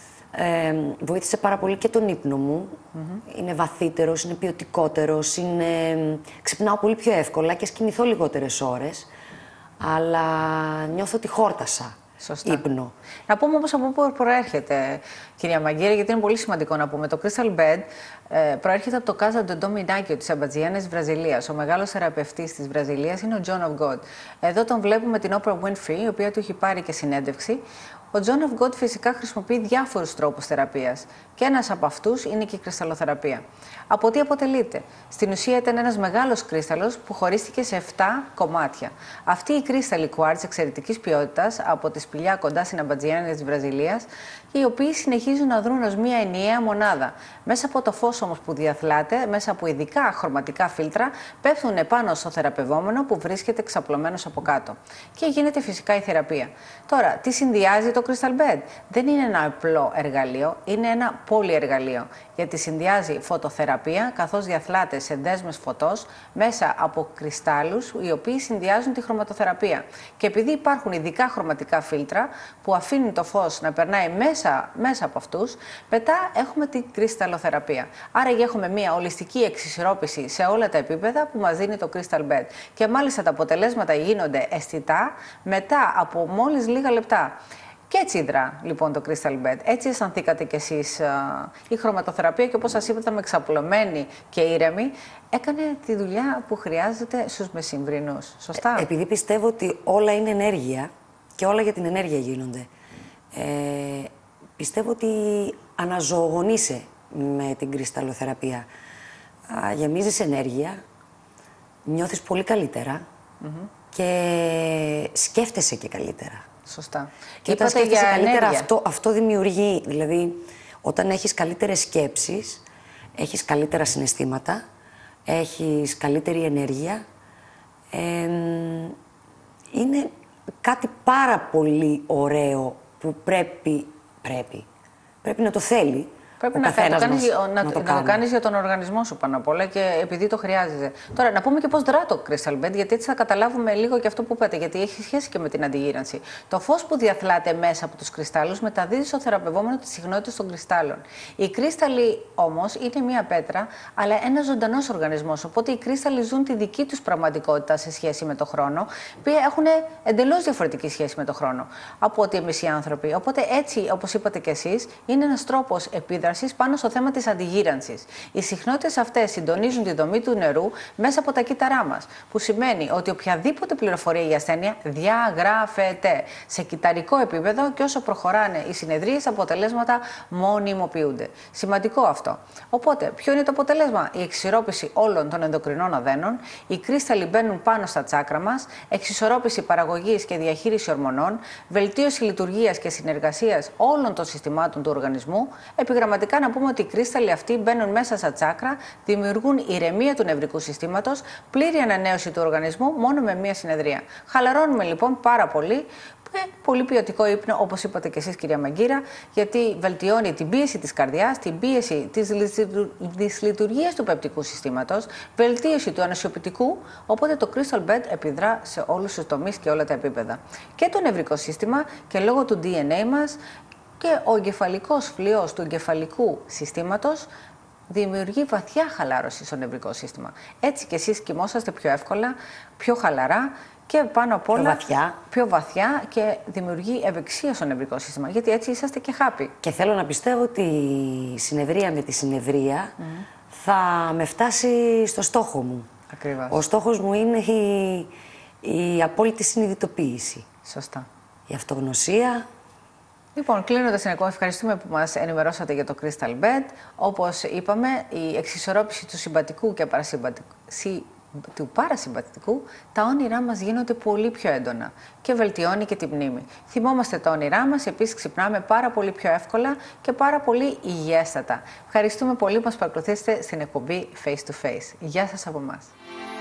βοήθησε πάρα πολύ και τον ύπνο μου. Είναι βαθύτερος, είναι ποιοτικότερος, ξυπνάω πολύ πιο εύκολα και σκηνηθώ λιγότερες ώρες, αλλά νιώθω ότι χόρτασα. Σωστά. Ύπνο. Να πούμε όμως από πού προέρχεται, κυρία Μαγκύρα, γιατί είναι πολύ σημαντικό να πούμε. Το Crystal Bed προέρχεται από το Casa do Dominacchio της Αμπατζιάννης Βραζιλίας. Ο μεγάλος θεραπευτής της Βραζιλίας είναι ο John of God. Εδώ τον βλέπουμε την Oprah Winfrey, η οποία του έχει πάρει και συνέντευξη. Ο John of God φυσικά χρησιμοποιεί διάφορους τρόπους θεραπείας και ένας από αυτούς είναι και η κρυσταλλοθεραπεία. Από τι αποτελείται? Στην ουσία ήταν ένας μεγάλος κρύσταλλος που χωρίστηκε σε 7 κομμάτια. Αυτή η κρύσταλλη κουάρτς εξαιρετικής ποιότητας από τη σπηλιά κοντά στην Αμπατζιάννη της Βραζιλίας, οι οποίοι συνεχίζουν να δρουν ως μία ενιαία μονάδα. Μέσα από το φως όμως που διαθλάται, μέσα από ειδικά χρωματικά φίλτρα, πέφτουν πάνω στο θεραπευόμενο που βρίσκεται ξαπλωμένος από κάτω. Και γίνεται φυσικά η θεραπεία. Τώρα, τι συνδυάζει το Crystal Bed? Δεν είναι ένα απλό εργαλείο, είναι ένα πολυεργαλείο. Γιατί συνδυάζει φωτοθεραπεία, καθώς διαθλάται σε δέσμες φωτός μέσα από κρυστάλλους, οι οποίοι συνδυάζουν τη χρωματοθεραπεία. Και επειδή υπάρχουν ειδικά χρωματικά φίλτρα που αφήνουν το φως να περνάει μέσα από αυτούς, μετά έχουμε την κρυσταλλοθεραπεία. Άρα έχουμε μια ολιστική εξισορρόπηση σε όλα τα επίπεδα που μας δίνει το Crystal Bed. Και μάλιστα τα αποτελέσματα γίνονται αισθητά μετά από μόλις λίγα λεπτά. Και έτσι δρά λοιπόν το Crystal Bed. Έτσι αισθανθήκατε κι εσείς. Η χρωματοθεραπεία, και όπως σας είπα, ήταν εξαπλωμένη και ήρεμη, έκανε τη δουλειά που χρειάζεται στους μεσημβρινούς. Σωστά. Επειδή πιστεύω ότι όλα είναι ενέργεια και όλα για την ενέργεια γίνονται. Πιστεύω ότι αναζωογονείσαι με την κρυσταλλοθεραπεία. Γεμίζεις ενέργεια, νιώθεις πολύ καλύτερα και σκέφτεσαι και καλύτερα. Σωστά. Και όταν σκέφτεσαι καλύτερα, αυτό δημιουργεί, δηλαδή όταν έχεις καλύτερες σκέψεις, έχεις καλύτερα συναισθήματα, έχεις καλύτερη ενέργεια, είναι κάτι πάρα πολύ ωραίο που πρέπει να το θέλει. Πρέπει να το κάνεις για τον οργανισμό σου πάνω απ' όλα και επειδή το χρειάζεσαι. Τώρα, να πούμε και πώς δρά το Crystal Bed, γιατί έτσι θα καταλάβουμε λίγο και αυτό που είπατε, γιατί έχει σχέση και με την αντιγύρανση. Το φως που διαθλάται μέσα από τους κρυστάλλους μεταδίδει στο θεραπευόμενο τη συχνότητα των κρυστάλλων. Οι κρύσταλλοι όμως είναι μία πέτρα, αλλά ένας ζωντανός οργανισμός. Οπότε οι κρύσταλλοι ζουν τη δική τους πραγματικότητα σε σχέση με τον χρόνο, που έχουν εντελώς διαφορετική σχέση με τον χρόνο από ότι εμείς οι άνθρωποι. Οπότε έτσι, όπως είπατε κι εσείς, είναι ένας τρόπος επίδρασης πάνω στο θέμα της αντιγύρανσης. Οι συχνότητες αυτές συντονίζουν τη δομή του νερού μέσα από τα κύτταρά μας, που σημαίνει ότι οποιαδήποτε πληροφορία για ασθένεια διαγράφεται σε κυτταρικό επίπεδο και όσο προχωράνε οι συνεδρίες, αποτελέσματα μονιμοποιούνται. Σημαντικό αυτό. Οπότε, ποιο είναι το αποτέλεσμα? Η εξισορρόπηση όλων των ενδοκρινών αδένων, οι κρύσταλλοι μπαίνουν πάνω στα τσάκρα μας, εξισορρόπηση παραγωγής και διαχείριση ορμονών, βελτίωση λειτουργίας και συνεργασίας όλων των συστημάτων του οργανισμού. Επιγραμματικά να πούμε ότι οι κρύσταλλοι αυτοί μπαίνουν μέσα στα τσάκρα, δημιουργούν ηρεμία του νευρικού συστήματος, πλήρη ανανέωση του οργανισμού μόνο με μία συνεδρία. Χαλαρώνουμε λοιπόν πάρα πολύ. Πολύ ποιοτικό ύπνο, όπως είπατε και εσείς, κυρία Μαγκύρα, γιατί βελτιώνει την πίεση της καρδιάς, την πίεση της λειτουργίας του πεπτικού συστήματος, βελτίωση του ανασιοποιητικού, οπότε το Crystal Bed επιδρά σε όλους τους τομείς και όλα τα επίπεδα. Και το νευρικό σύστημα, και λόγω του DNA μας, και ο εγκεφαλικός φλοιός του εγκεφαλικού συστήματος δημιουργεί βαθιά χαλάρωση στο νευρικό σύστημα. Έτσι και εσείς κοιμόσαστε πιο εύκολα, πιο χαλαρά και πάνω απ' όλα πιο βαθιά και δημιουργεί ευεξία στο νευρικό σύστημα. Γιατί έτσι είσαστε και happy. Και θέλω να πιστεύω ότι η συνεδρία με τη συνεδρία θα με φτάσει στο στόχο μου. Ακριβώς. Ο στόχος μου είναι η απόλυτη συνειδητοποίηση. Σωστά. Η αυτογνωσία. Λοιπόν, κλείνοντας την εκπομπή, ευχαριστούμε που μας ενημερώσατε για το Crystal Bed. Όπως είπαμε, η εξισορρόπηση του συμπατικού και του παρασυμπατικού, τα όνειρά μας γίνονται πολύ πιο έντονα και βελτιώνει και την μνήμη. Θυμόμαστε τα όνειρά μας, επίσης ξυπνάμε πάρα πολύ πιο εύκολα και πάρα πολύ υγιέστατα. Ευχαριστούμε πολύ που μας παρακολουθήσετε στην εκπομπή Face to Face. Γεια σας από εμάς.